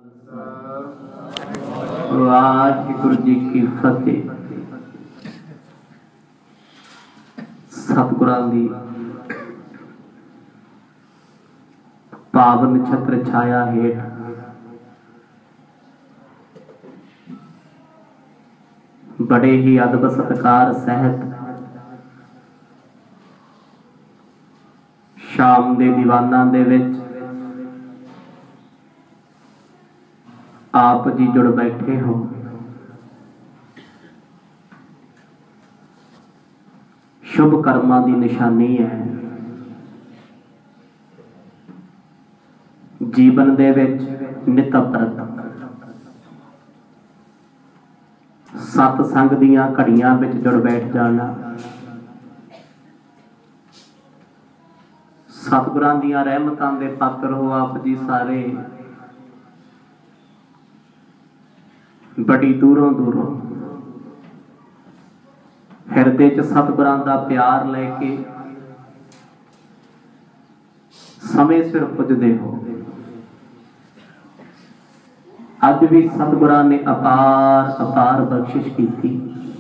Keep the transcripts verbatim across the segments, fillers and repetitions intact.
वाहिगुरु जी की फतेह। सतगुरां दी पावन छत्र छाया हेठ बड़े ही अदब सत्कार सहित शाम दे दीवाना दे विच आप जी जुड़ बैठे हो। शुभ कर्मां दी निशानी है। जीवन दे विच नित प्रत सतसंग दीयां घड़ियां विच जुड़ बैठ जाना, सतगुरां दीयां रहमतां दे पात्र हो आप जी सारे। बड़ी दूरों दूरों हिरदे च सतगुरां दा प्यार लेके समय सिर पुजदे हो। अज भी सतगुरां ने अपार अपार बख्शिश की।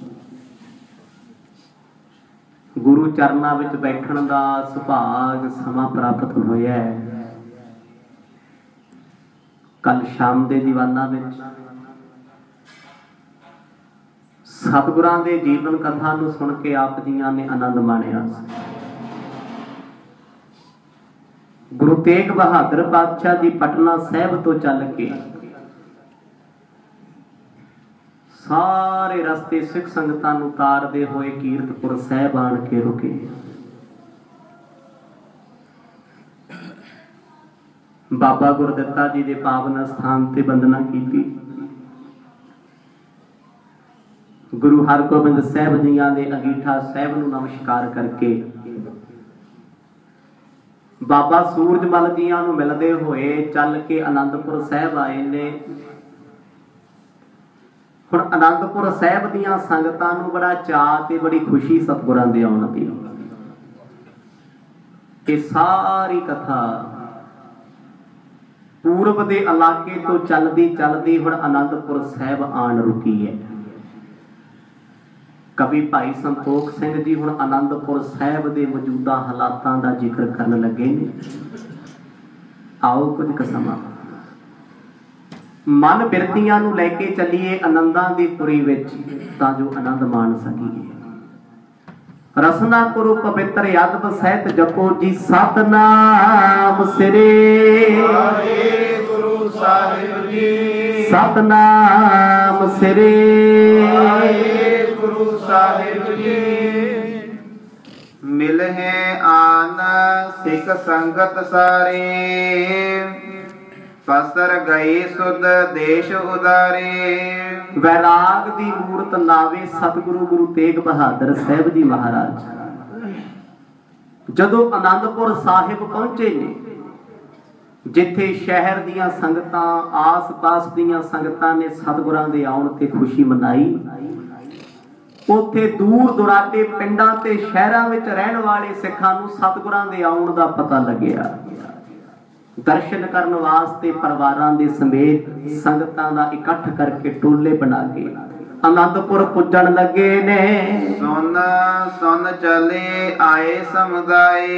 गुरु चरनां विच बैठण दा सुभाग समा प्राप्त होया है। कल शाम दे दीवाना विच सतगुरां दे जीवन कथा नूं सुन के आप जियां ने आनंद माणिया। गुरु तेग बहादुर पातशाह जी पटना साहिब तो चल के सारे रस्ते सिख संगतां नूं तारदे होए कीरतपुर साहिब आण के रुके। बाबा गुरदित्ता जी दे पावन स्थान ते वंदना कीती। गुरु हरगोबिंद साहिब जियां दे अंगीठा साहिब नूं नमस्कार करके बाबा सूरजमल जियां नूं मिलदे होए चल के आनंदपुर साहिब आए ने। हुण आनंदपुर साहिब दीयां संगतां नूं बड़ा चाअ ते बड़ी खुशी सतगुरां दे आउण दी। ये सारी कथा पूर्व दे इलाके तो चलदी चलदी हुण आनंदपुर साहिब आण रुकी है। कवि भाई संतोख सिंह जी हुण आनंदपुर साहिब दे मौजूदा हालातां दा जिक्र करन लगे ने। आओ कुछ समां मन बिरतियां नूं लैके चलीए आनंदां दी पुरी विच तां जो आनंद माण सकीए। रसना करो पवित्र अदब सहित जपो जी सतनाम सिरे गुरु साहिब जी। सतनाम सिरे गुरु साहिब जी। मिल है आन सिख संगत सारे, पसर गए सुध देश उदारे। वैराग दी मूरत नावे सतगुरु गुरु तेग बहादुर साहिब जी महाराज जदों आनंदपुर साहिब पहुंचे ने, जिथे शहर दियां संगतां आस पास दियां संगतां ने सतगुरां दे आउण ते खुशी मनाई, उत्थे दूर दुराटे पिंडां ते शहरां विच रहण वाले सिखां नूं सतगुरां दे आउण दा पता लग्या। दर्शन करन वास्ते परिवारां दे समेत संगतां दा इकट्ठ करके टोले बना के आनंदपुर पुजण लगे ने। सुन सुन चले आए समुदाय,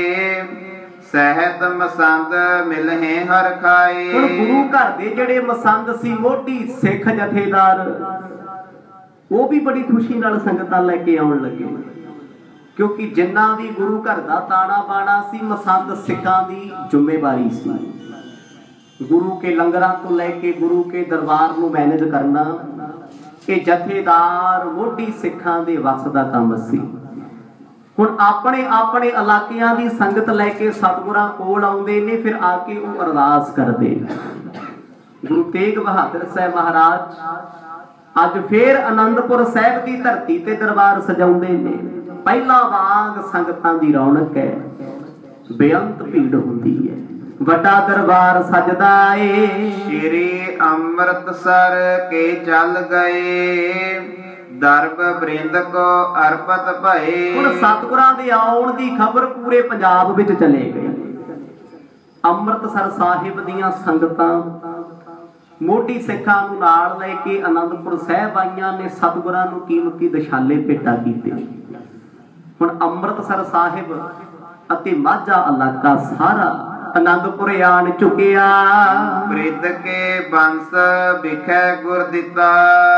सहत मसंद मिल है हर खाए। हुण गुरु घर दे जेड़े मसंद सी मोटी सिख जथेदार वो भी बड़ी खुशी नाल संगतां लैके आउण लगे, क्योंकि जिन्ना भी गुरु घर दा ताना बाना सी मसंद सिखां दी जिम्मेवारी सी। गुरु के लंगरां तो लैके गुरु के दरबार नूं मैनेज करना ये जथेदार मोटी सिखां दे वस दा काम सी। हुण अपने अपने इलाकियां दी संगत लैके सतगुरां कोल आउंदे ने, फिर आके वो अरदास करदे। गुरु तेग बहादुर साहिब महाराज अज फिर आनंदपुर साहिब की धरती ते दरबार सजाउंदे ने। पहला वांग संगतां दी रौनक है, बेअंत भीड़ हुंदी है, वड्डा दरबार सजदा ए। श्री अमृतसर के चल गए, दरब बृंद को अर्पत भए। हुण सतगुरां दे आउण दी खबर पूरे पंजाब विच चले गई। अमृतसर साहिब दीयां संगतां ਮੋਢੀ ਸਿੱਖਾਂ ਨੂੰ ਨਾਲ ਲੈ ਕੇ ਆਨੰਦਪੁਰ ਸਾਹਿਬ ਆਈਆਂ ਨੇ। ਸਤਿਗੁਰਾਂ ਨੂੰ ਕੀਮਤੀ ਦਸ਼ਾਲੇ ਭੇਟਾ ਕੀਤੇ। ਹੁਣ ਅੰਮ੍ਰਿਤਸਰ ਸਾਹਿਬ ਅਤੇ ਮਾਝਾ ਇਲਾਕਾ ਸਾਰਾ ਆਨੰਦਪੁਰ ਆਣ ਚੁੱਕਿਆ। ਬ੍ਰਿਧ ਕੇ ਬੰਸ ਵਿਖੇ ਗੁਰ ਦਿੱਤਾ,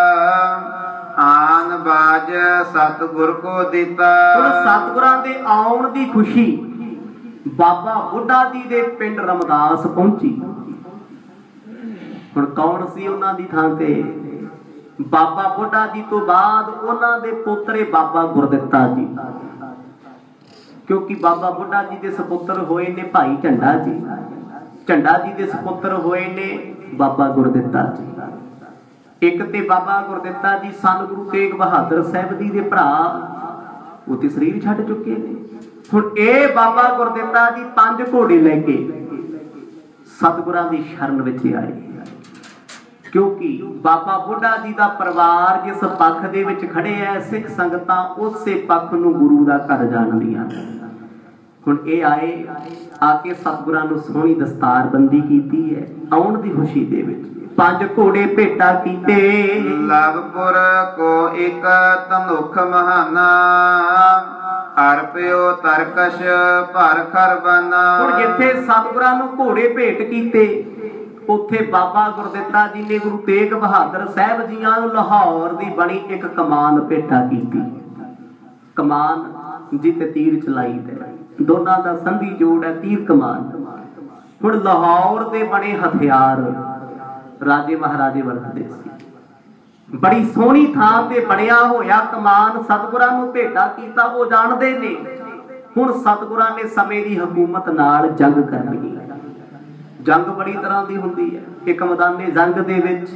ਆਨ ਬਾਜ ਸਤਿਗੁਰ ਕੋ ਦਿੱਤਾ। ਹੁਣ ਸਤਿਗੁਰਾਂ ਦੇ ਆਉਣ ਦੀ ਖੁਸ਼ੀ ਬਾਬਾ ਬੁੱਢਾ ਜੀ ਦੇ ਪਿੰਡ ਰਮਦਾਸ ਪਹੁੰਚੀ। ਹੁਣ ਕੌਣ ਸੀ ਉਹਨਾਂ ਦੀ ਥਾਂ ਤੇ? ਬਾਬਾ ਬੁੱਢਾ ਜੀ ਤੋਂ ਬਾਅਦ ਉਹਨਾਂ ਦੇ ਪੋਤਰੇ ਬਾਬਾ ਗੁਰਦਿੱਤਾ ਜੀ, ਕਿਉਂਕਿ ਬਾਬਾ ਬੁੱਢਾ ਜੀ ਦੇ ਸਪੁੱਤਰ ਹੋਏ ਨੇ ਭਾਈ ਝੰਡਾ ਜੀ, ਝੰਡਾ ਜੀ ਦੇ ਸਪੁੱਤਰ ਹੋਏ ਨੇ ਬਾਬਾ ਗੁਰਦਿੱਤਾ ਜੀ। ਇੱਕ ਤੇ ਬਾਬਾ ਗੁਰਦਿੱਤਾ ਜੀ ਸਨ ਗੁਰੂ ਤੇਗ ਬਹਾਦਰ ਸਾਹਿਬ ਜੀ ਦੇ ਭਰਾ, ਉਹ ਤੇ ਸਰੀਰ ਛੱਡ ਚੁੱਕੇ ਨੇ। ਹੁਣ ਇਹ ਬਾਬਾ ਗੁਰਦਿੱਤਾ ਜੀ ਪੰਜ ਘੋੜੇ ਲੈ ਕੇ ਸਤਿਗੁਰਾਂ ਦੀ ਸ਼ਰਨ ਵਿੱਚ ਆਏ, ਕਿਉਂਕਿ ਬਾਬਾ ਬੁੱਢਾ ਜੀ ਦਾ ਪਰਿਵਾਰ ਜਿਸ ਪੱਖ ਦੇ ਵਿੱਚ ਖੜੇ ਐ, ਸਿੱਖ ਸੰਗਤਾਂ ਉਸੇ ਪੱਖ ਨੂੰ ਗੁਰੂ ਦਾ ਘਰ ਜਾਣਦੀਆਂ। ਹੁਣ ਇਹ ਆਏ, ਆ ਕੇ ਸਤਿਗੁਰਾਂ ਨੂੰ ਸੋਹਣੀ ਦਸਤਾਰਬੰਦੀ ਕੀਤੀ ਹੈ। ਆਉਣ ਦੀ ਖੁਸ਼ੀ ਦੇ ਵਿੱਚ ਪੰਜ ਘੋੜੇ ਭੇਟਾ ਕੀਤੇ। ਲਵਪੁਰ ਕੋ ਇੱਕ ਧਨੁਖ ਮਹਾਨਾ, ਅਰਪਿਓ ਤਰਕਸ਼ ਭਰ ਖਰਬਾਨਾ। ਹੁਣ ਜਿੱਥੇ ਸਤਿਗੁਰਾਂ ਨੂੰ ਘੋੜੇ ਭੇਟ ਕੀਤੇ, ਉੱਥੇ ਬਾਬਾ ਗੁਰਦਿੱਤਾ ਜੀ ਨੇ ਗੁਰੂ ਤੇਗ ਬਹਾਦਰ ਸਾਹਿਬ ਜੀਆਂ ਨੂੰ ਲਾਹੌਰ ਦੀ ਬਣੀ ਇੱਕ ਕਮਾਨ ਭੇਟਾ ਕੀਤੀ। ਕਮਾਨ ਜਿੱਤੇ ਤੀਰ ਚਲਾਈ ਦੇ, ਦੋਨਾਂ ਦਾ ਸੰਧੀ ਜੋੜ ਹੈ ਤੀਰ ਕਮਾਨ। ਹੁਣ ਲਾਹੌਰ ਦੇ ਬਣੇ ਹਥਿਆਰ ਰਾਜੇ ਮਹਾਰਾਜੇ ਵਰਤਦੇ ਸੀ। ਬੜੀ ਸੋਹਣੀ ਥਾਂ ਤੇ ਬਣਿਆ ਹੋਇਆ ਕਮਾਨ ਸਤਿਗੁਰਾਂ ਨੂੰ ਭੇਟਾ ਕੀਤਾ, ਉਹ ਜਾਣਦੇ ਨੇ। ਹੁਣ ਸਤਿਗੁਰਾਂ ਨੇ ਸਮੇਂ ਦੀ ਹਕੂਮਤ ਨਾਲ ਜੰਗ ਕਰਨੀ। ਜੰਗ ਬੜੀ ਤਰ੍ਹਾਂ ਦੀ ਹੁੰਦੀ ਹੈ। ਇੱਕ ਮੈਦਾਨੇ ਜੰਗ ਦੇ ਵਿੱਚ,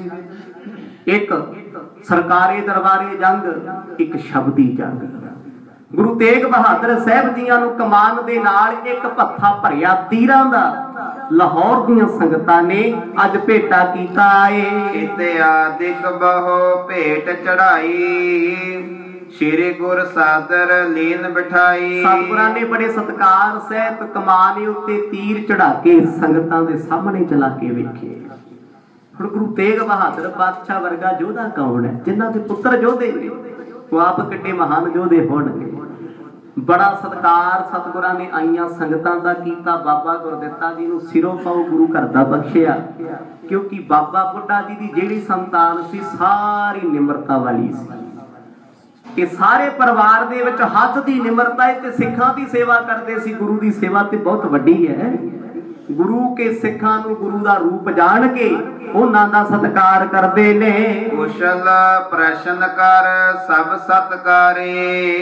ਇੱਕ ਸਰਕਾਰੀ ਦਰਬਾਰੇ ਜੰਗ, ਇੱਕ ਸ਼ਬਦੀ ਜੰਗ। ਗੁਰੂ ਤੇਗ ਬਹਾਦਰ ਸਾਹਿਬ ਜੀਆਂ ਨੂੰ ਕਮਾਨ ਦੇ ਨਾਲ ਇੱਕ ਭੱਥਾ ਭਰਿਆ ਤੀਰਾਂ ਦਾ ਲਾਹੌਰ ਦੀਆਂ ਸੰਗਤਾਂ ਨੇ ਅੱਜ ਭੇਟਾ ਕੀਤਾ ਏ। ਇਤਿਆਦਿਕ ਬਹੁ ਭੇਟ ਚੜਾਈ, ਸ਼੍ਰੀ ਗੁਰ ਸਾਦਰ ਲੀਨ ਬਿਠਾਈ। ਸਤਿਗੁਰਾਂ ਨੇ ਬੜੇ ਸਤਿਕਾਰ ਸਹਿਤ ਕਮਾਨ ਉੱਤੇ ਤੀਰ ਚੜਾ ਕੇ ਸੰਗਤਾਂ ਦੇ ਸਾਹਮਣੇ ਚਲਾ ਕੇ ਵੇਖੇ। ਹੁਣ ਗੁਰੂ ਤੇਗ ਬਹਾਦਰ ਬਾਦਸ਼ਾਹ ਵਰਗਾ ਯੋਧਾ ਕੌਣ ਹੈ? ਜਿਨ੍ਹਾਂ ਦੇ ਪੁੱਤਰ ਯੋਧੇ ਨੇ, ਉਹ ਆਪ ਕਿੱਡੇ ਮਹਾਨ ਯੋਧੇ ਹੋਣਗੇ। ਬੜਾ ਸਤਿਕਾਰ ਸਤਿਗੁਰਾਂ ਨੇ ਆਈਆਂ ਸੰਗਤਾਂ ਦਾ ਕੀਤਾ। ਬਾਬਾ ਗੁਰਦਿੱਤਾ ਜੀ ਨੂੰ ਸਿਰੋਂ ਪਾਉ ਗੁਰੂ ਘਰ ਦਾ ਬਖਸ਼ਿਆ, ਕਿਉਂਕਿ ਬਾਬਾ ਬੁੱਢਾ ਜੀ ਦੀ ਜਿਹੜੀ ਸੰਤਾਨ ਸੀ ਸਾਰੀ ਨਿਮਰਤਾ ਵਾਲੀ ਸੀ। ਇਹ ਸਾਰੇ ਪਰਿਵਾਰ ਦੇ ਵਿੱਚ ਹੱਥ ਦੀ ਨਿਮਰਤਾ ਤੇ ਸਿੱਖਾਂ ਦੀ ਸੇਵਾ ਕਰਦੇ ਸੀ। ਗੁਰੂ ਦੀ ਸੇਵਾ ਤੇ ਬਹੁਤ ਵੱਡੀ ਹੈ। ਗੁਰੂ ਕੇ ਸਿੱਖਾਂ ਨੂੰ ਗੁਰੂ ਦਾ ਰੂਪ ਜਾਣ ਕੇ ਉਹਨਾਂ ਦਾ ਸਤਿਕਾਰ ਕਰਦੇ ਨੇ। ਕੁਸ਼ਲ ਪ੍ਰਸ਼ਨ ਕਰ ਸਭ ਸਤਿਕਾਰੇ,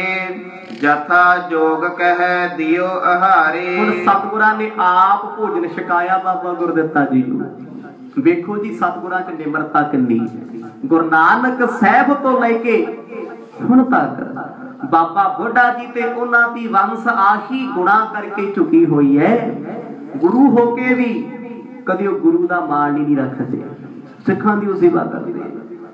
ਜਥਾ ਜੋਗ ਕਹਿ ਦਿਓ ਆਹਾਰੇ। ਹੁਣ ਸਤਿਗੁਰਾਂ ਨੇ ਆਪ ਭੋਜਨ ਛਕਾਇਆ ਬਾਬਾ ਗੁਰਦਿੱਤਾ ਜੀ ਨੂੰ। ਵੇਖੋ ਜੀ ਸਤਿਗੁਰਾਂ 'ਚ ਨਿਮਰਤਾ ਕਿੰਨੀ ਹੈ। ਗੁਰੂ ਨਾਨਕ ਸਾਹਿਬ ਤੋਂ ਲੈ ਕੇ ਹੁਣ ਤੱਕ ਬਾਬਾ ਬੁੱਢਾ ਜੀ ਤੇ ਉਹਨਾਂ ਦੀ ਵੰਸ਼ ਆਹੀ ਗੁਣਾ ਕਰਕੇ ਝੁਕੀ ਹੋਈ ਹੈ। ਗੁਰੂ ਹੋ ਕੇ ਵੀ ਕਦੇ ਉਹ ਗੁਰੂ ਦਾ ਮਾਣ ਨਹੀਂ ਰੱਖਦੇ, ਸਿੱਖਾਂ ਦੀ ਉਹ ਸੇਵਾ ਕਰਦੇ।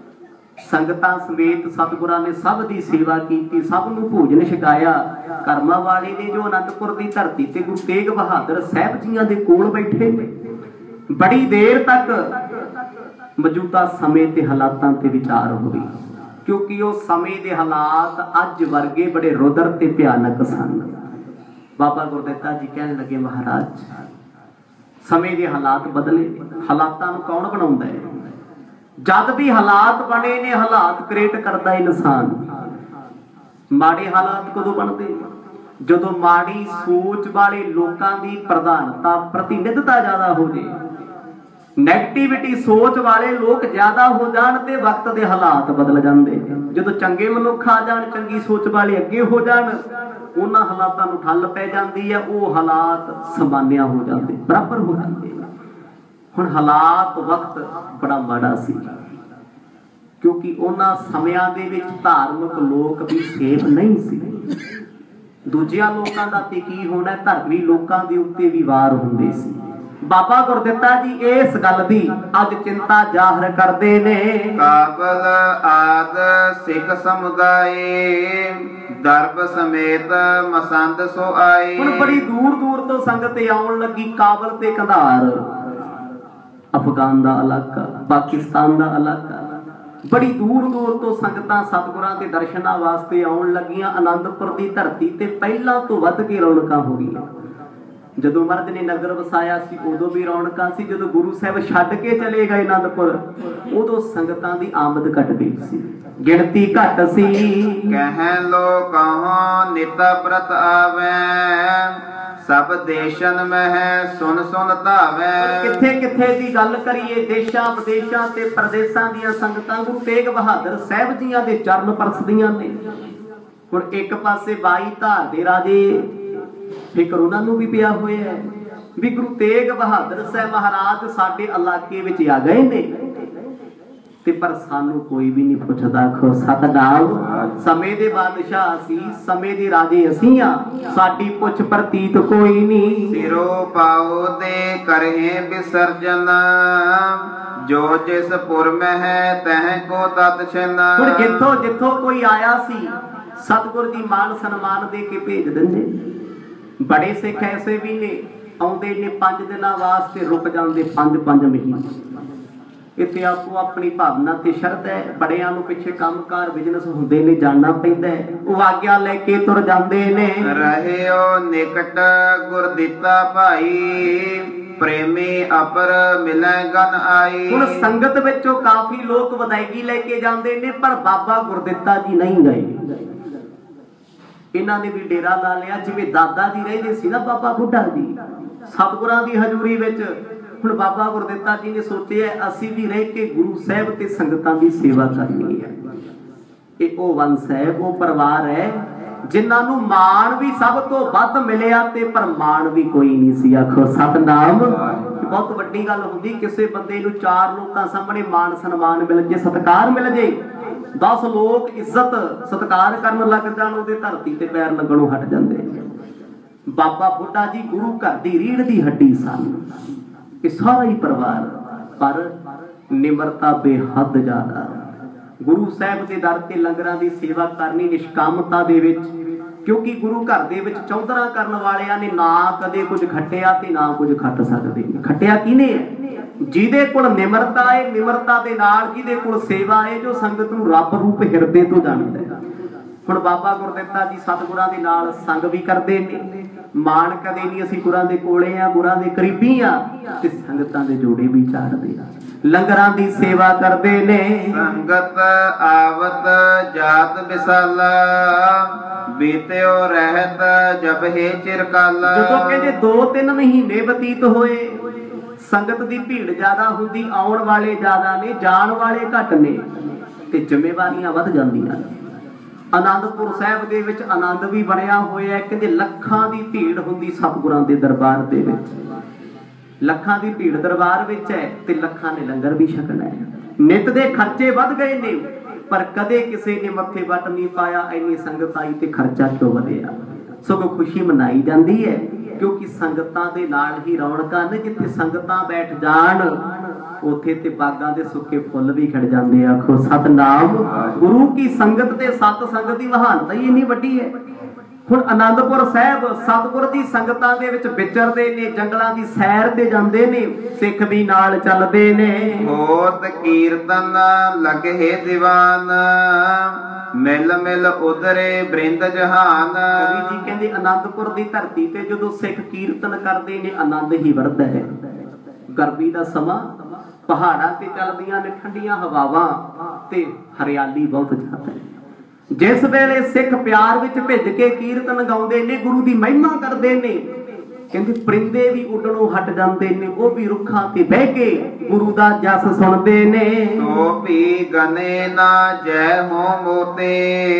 ਸੰਗਤਾਂ ਸਮੇਤ ਸਤਿਗੁਰਾਂ ਨੇ ਸਭ ਦੀ ਸੇਵਾ ਕੀਤੀ, ਸਭ ਨੂੰ ਭੋਜਨ ਛਕਾਇਆ। ਕਰਮਾਂ ਵਾਲੇ ਨੇ ਜੋ ਅਨੰਦਪੁਰ ਦੀ ਧਰਤੀ ਤੇ ਗੁਰੂ ਤੇਗ ਬਹਾਦਰ ਸਾਹਿਬ ਜੀਆਂ ਦੇ ਕੋਲ ਬੈਠੇ ਨੇ। ਬੜੀ ਦੇਰ ਤੱਕ ਮੌਜੂਦਾ ਸਮੇਂ ਤੇ ਹਾਲਾਤਾਂ ਤੇ ਵਿਚਾਰ ਹੋਈ, ਕਿਉਂਕਿ ਉਹ ਸਮੇਂ ਦੇ ਹਾਲਾਤ ਅੱਜ ਵਰਗੇ ਬੜੇ ਰੁਦਰ ਤੇ ਭਿਆਨਕ ਸਨ। ਬਾਬਾ ਗੁਰਦਿੱਤਾ ਜੀ ਕਹਿਣ ਲੱਗੇ, ਮਹਾਰਾਜ ਸਮੇਂ ਦੇ ਹਾਲਾਤ ਬਦਲੇ। ਹਾਲਾਤਾਂ ਨੂੰ ਕੌਣ ਬਣਾਉਂਦਾ ਹੈ? ਜਦ ਵੀ ਹਾਲਾਤ ਬਣੇ ਨੇ, ਹਾਲਾਤ ਕ੍ਰੀਏਟ ਕਰਦਾ ਇਨਸਾਨ। ਮਾੜੇ ਹਾਲਾਤ ਕਦੋਂ ਬਣਦੇ? ਜਦੋਂ ਮਾੜੀ ਸੋਚ ਵਾਲੇ ਲੋਕਾਂ ਦੀ ਪ੍ਰਧਾਨਤਾ ਪ੍ਰਤੀਨਿਧਤਾ ਜ਼ਿਆਦਾ ਹੋ ਜੇ, ਨੈਗੇਟਿਵਿਟੀ ਸੋਚ ਵਾਲੇ ਲੋਕ ਜ਼ਿਆਦਾ ਹੋ ਜਾਣ ਤੇ ਵਕਤ ਦੇ ਹਾਲਾਤ ਬਦਲ ਜਾਂਦੇ। ਜਦੋਂ ਚੰਗੇ ਮਨੁੱਖ ਆ ਜਾਣ, ਚੰਗੀ ਸੋਚ ਵਾਲੇ ਅੱਗੇ ਹੋ ਜਾਣ, ਉਹਨਾਂ ਹਾਲਾਤਾਂ ਨੂੰ ਠੱਲ ਪੈ ਜਾਂਦੀ ਹੈ। ਉਹ ਹਾਲਾਤ ਸਮਾਨਿਆ ਹੋ ਜਾਂਦੇ, ਬਰਾਬਰ ਹੋ ਜਾਂਦੇ। ਹੁਣ ਹਾਲਾਤ ਵਕਤ ਬੜਾ ਮਾੜਾ ਸੀ, ਕਿਉਂਕਿ ਉਹਨਾਂ ਸਮਿਆਂ ਦੇ ਵਿੱਚ ਧਾਰਮਿਕ ਲੋਕ ਵੀ ਸੇਫ ਨਹੀਂ ਸੀ। ਦੂਜਿਆਂ ਲੋਕਾਂ ਦਾ ਤੇ ਕੀ ਹੋਣਾ, ਧਰਮੀ ਲੋਕਾਂ ਦੇ ਉੱਤੇ ਵੀ ਵਾਰ ਹੁੰਦੇ ਸੀ। ਬਾਬਾ ਗੁਰਦਿੱਤਾ ਜੀ ਇਸ ਗੱਲ ਦੀ ਅੱਜ ਚਿੰਤਾ ਜ਼ਾਹਰ ਕਰਦੇ ਨੇ। ਕਾਬਲ ਆਦ ਸਿੱਖ ਸਮੁਦਾਏ, ਦਰਬ ਸਮੇਤ ਮਸੰਦ ਸੋ ਆਏ। ਹੁਣ ਬੜੀ ਦੂਰ ਦੂਰ ਤੋਂ ਸੰਗਤ ਆਉਣ ਲੱਗੀ। ਕਾਬਲ ਤੇ ਕੰਧਾਰ अफगान का इलाका, पाकिस्तान का इलाका, बड़ी दूर दूर तो संगतां सतगुरां दे दर्शनां वास्ते आउण लगियां। आनंदपुर की धरती ते पहलां तो वध के रौनकां हो गईयां। जदों महाराज ने नगर वसाया सी उदों भी रौनकां सी, जदों गुरु साहब छड्ड के चले गए आनंदपुर उदों संगतां दी आमद घट गई सी, गिणती घट सी। कह लो कहाँ नित व्रत आवे, सब देशन में है सुन सुन धावे। किथे किथे दी गल करिए, देशां विदेशां ते प्रदेशां दियां संगतां गुरु तेग बहादुर साहब जियां दे चरण परसदियां ने। हुण एक पासे बाई धार दे राजे फिकर उन्होंने भी पिया होया है भी गुरु तेग बहादुर साहब महाराज साडे इलाके विच आ गए ने ते पर सानू कोई भी नहीं पुछदा। खो सतनाम समय दे बादशाह असी, समय दे राजे असी आ, साडी पुछ प्रतीत कोई नहीं। सिरो पाओ दे करहे विसर्जन, जो जिस पुर में है तह को तत छिन। हुण जिथों जिथों कोई आया सी सतगुर जी मान सन्मान दे के भेज दिंदे। बड़े सिख ऐसे भी ने आउंदे ने पांच दिनां वास्ते रुक जांदे पांच पांच महीने। इत्थे आपको अपनी भावना ते शरधा है, बड़ियां नूं पिछे कामकार बिजनेस हुंदे ने जाना पैंदा है, वो आग्या लेके तुर जांदे ने। रहयो निकट गुर दिता भाई, प्रेमी अपर मिले गन आई। हुण संगत विचों काफी लोग वधाई लेके जांदे ने पर बाबा गुरदित्ता जी नहीं गए। इन्हां ने भी डेरा ला लिया जिवें दादा जी रहिंदे सी ना बाबा बुढ़ा जी सतगुरां दी हजूरी विच। हुण बाबा गुरदित्ता जी ने सोचिया असीं भी रह के गुरु साहब ते संगतां दी सेवा करनी है। ਇਹ ਉਹ वंश है, वो परिवार है जिन्हां नूं माण भी सब तो वध मिलिया ते पर माण भी कोई नहीं सी। आखो सतनाम। बहुत वड्डी गल हुंदी किसी बंदे नूं चार लोकां सामणे मान सन्मान मिल जे, सत्कार मिल जे, दस लोग इज्जत सत्कार करन लग जाण उहदे धरती ते पैर लगणों हट जांदे। बाबा बुढ़ा जी गुरु घर दी रीढ़ दी हड्डी सन, ये सारा ही परिवार, पर निमरता बेहद ज्यादा। गुरु साहब के दर ते लंगरां दी सेवा करनी निष्कामता दे विच, क्योंकि गुरु घर दे विच चौधरा करन वालियां ने ना कदे कुछ खट्टिया ते ना कुछ खट सकदे। खट्टिया किने है? जिहदे कोल निमरता है, निमरता दे नाल जिहदे कोल सेवा है, जो संगत नूं रब रूप हिरदे तो जाणदा है। हुण बाबा गुरदित्ता जी सतगुरां दे नाल संग भी करदे ने, मान कदे नहीं असीं गुरां दे कोले आ, गुरां दे करीबी आ, ते संगतां दे जोड़े भी चाढ़दे आ, लंगरां दी सेवा करदे ने। संगत आवत जात विसाला, बीत्यो रहत जब हे चिरकाला। जदों कहंदे दो तीन महीने बतीत होए, संगत दी भीड़ ज्यादा हुंदी, आउण वाले ज्यादा ने, जाण वाले घट ने, ते जिम्मेवारियां वध जांदियां। आनंदपुर साहब दे विच आनंद भी बनया होया, कहंदे लखां दी भीड़ हुंदी सतगुरां दे दरबार दे विच, लखां दी भीड़ दरबार विच है ते लखां ने लंगर भी छकना है। नित दे खर्चे वध गए ने पर कदे किसी ने मत्थे वट नहीं पाया इन्नी संगत आई ते खर्चा क्यों वधिया। सगों खुशी मनाई जाती है क्योंकि संगतां दे नाल ही रौनकां ने, जिथे संगतां बैठ जाण उथे ते बागां दे सुके फुੱਲ भी खिड़ जांदे। आखो सतनाम। गुरु की संगत ते सत संगत दी महानता ही इन्नी वड्डी है। हुण आनंदपुर साहब सतगुर दी संगतां दे विच विचरदे ने, जंगलां दी सैर ते जांदे ने, सिख भी नाल चलदे ने। होत कीर्तन लगे दीवान, मिल मिल उधरे बृंद जहान। कवि जी कहंदे आनंदपुर दी धरती ते जदों सिख कीर्तन करदे ने आनंद ही वरदा है। गर्मी दा समां पहाड़ां ते चलदियां ने ठंडियां हवावां ते हरियाली बहुत ज्यादा है। जिस वेले सिख प्यार विच भिज के कीर्तन गाउंदे ने, गुरु दी महिमा करदे ने, कहंदे परिंदे भी उडणों हट जांदे ने, वो भी रुखां ते बह के गुरु दा जस सुनदे ने। तो भी गने ना जय हो मोते,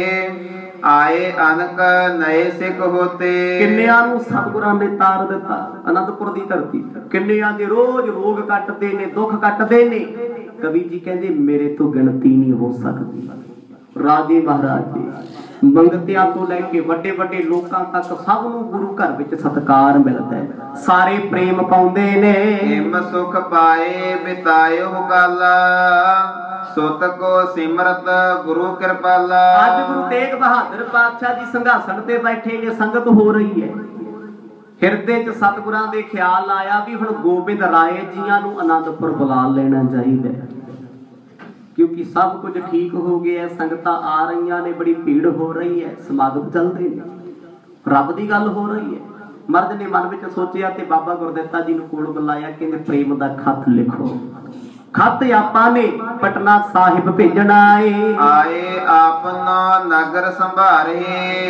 आए अनक नए सिख होते। किन्नियां नूं सतगुरां ने तार दिता आनंदपुर दी धरती, किन्नियां दे रोज रोग कटदे ने, दुख कटदे ने। कवि जी कहंदे मेरे तो गिनती नहीं हो सकती। राजे महाराजे मंगतियां तो लैके वड्डे वड्डे लोकां तक सब नूं गुरु घर विच सत्कार मिलदा है, सारे प्रेम पाउंदे ने। हिम सुख पाए बितायो काला, सुत को सिमरत गुरु कृपाला। आज गुरु तेग बहादुर पातशाह जी संघासन ते बैठे ने, संगत हो रही है, ਹਿਰਦੇ 'ਚ ਸਤਿਗੁਰਾਂ ਦੇ ਖਿਆਲ ਆਇਆ ਵੀ ਹੁਣ ਗੋਬਿੰਦ ਰਾਏ ਜੀਆਂ ਨੂੰ ਆਨੰਦਪੁਰ ਬੁਲਾ ਲੈਣਾ ਚਾਹੀਦਾ, ਕਿਉਂਕਿ ਸਭ ਕੁਝ ਠੀਕ ਹੋ ਗਿਆ, ਸੰਗਤਾਂ ਆ ਰਹੀਆਂ ਨੇ, ਬੜੀ ਭੀੜ ਹੋ ਰਹੀ ਹੈ, ਸਮਾਗਮ ਚੱਲਦੇ ਨੇ, ਰੱਬ ਦੀ ਗੱਲ ਹੋ ਰਹੀ ਹੈ। ਮਰਦ ਨੇ ਮਨ ਵਿੱਚ ਸੋਚਿਆ ਤੇ ਬਾਬਾ ਗੁਰਦਿੱਤਾ ਜੀ ਨੂੰ ਕੋਲ ਬੁਲਾਇਆ, ਕਹਿੰਦੇ ਪ੍ਰੇਮ ਦਾ ਖੱਤ ਲਿਖੋ। ਖੱਤ ਆਪਾਂ ਨੇ ਪਟਨਾ ਸਾਹਿਬ ਭੇਜਣਾ ਏ। ਆਏ ਆਪਨਾ ਨਗਰ ਸੰਭਾਰੇ,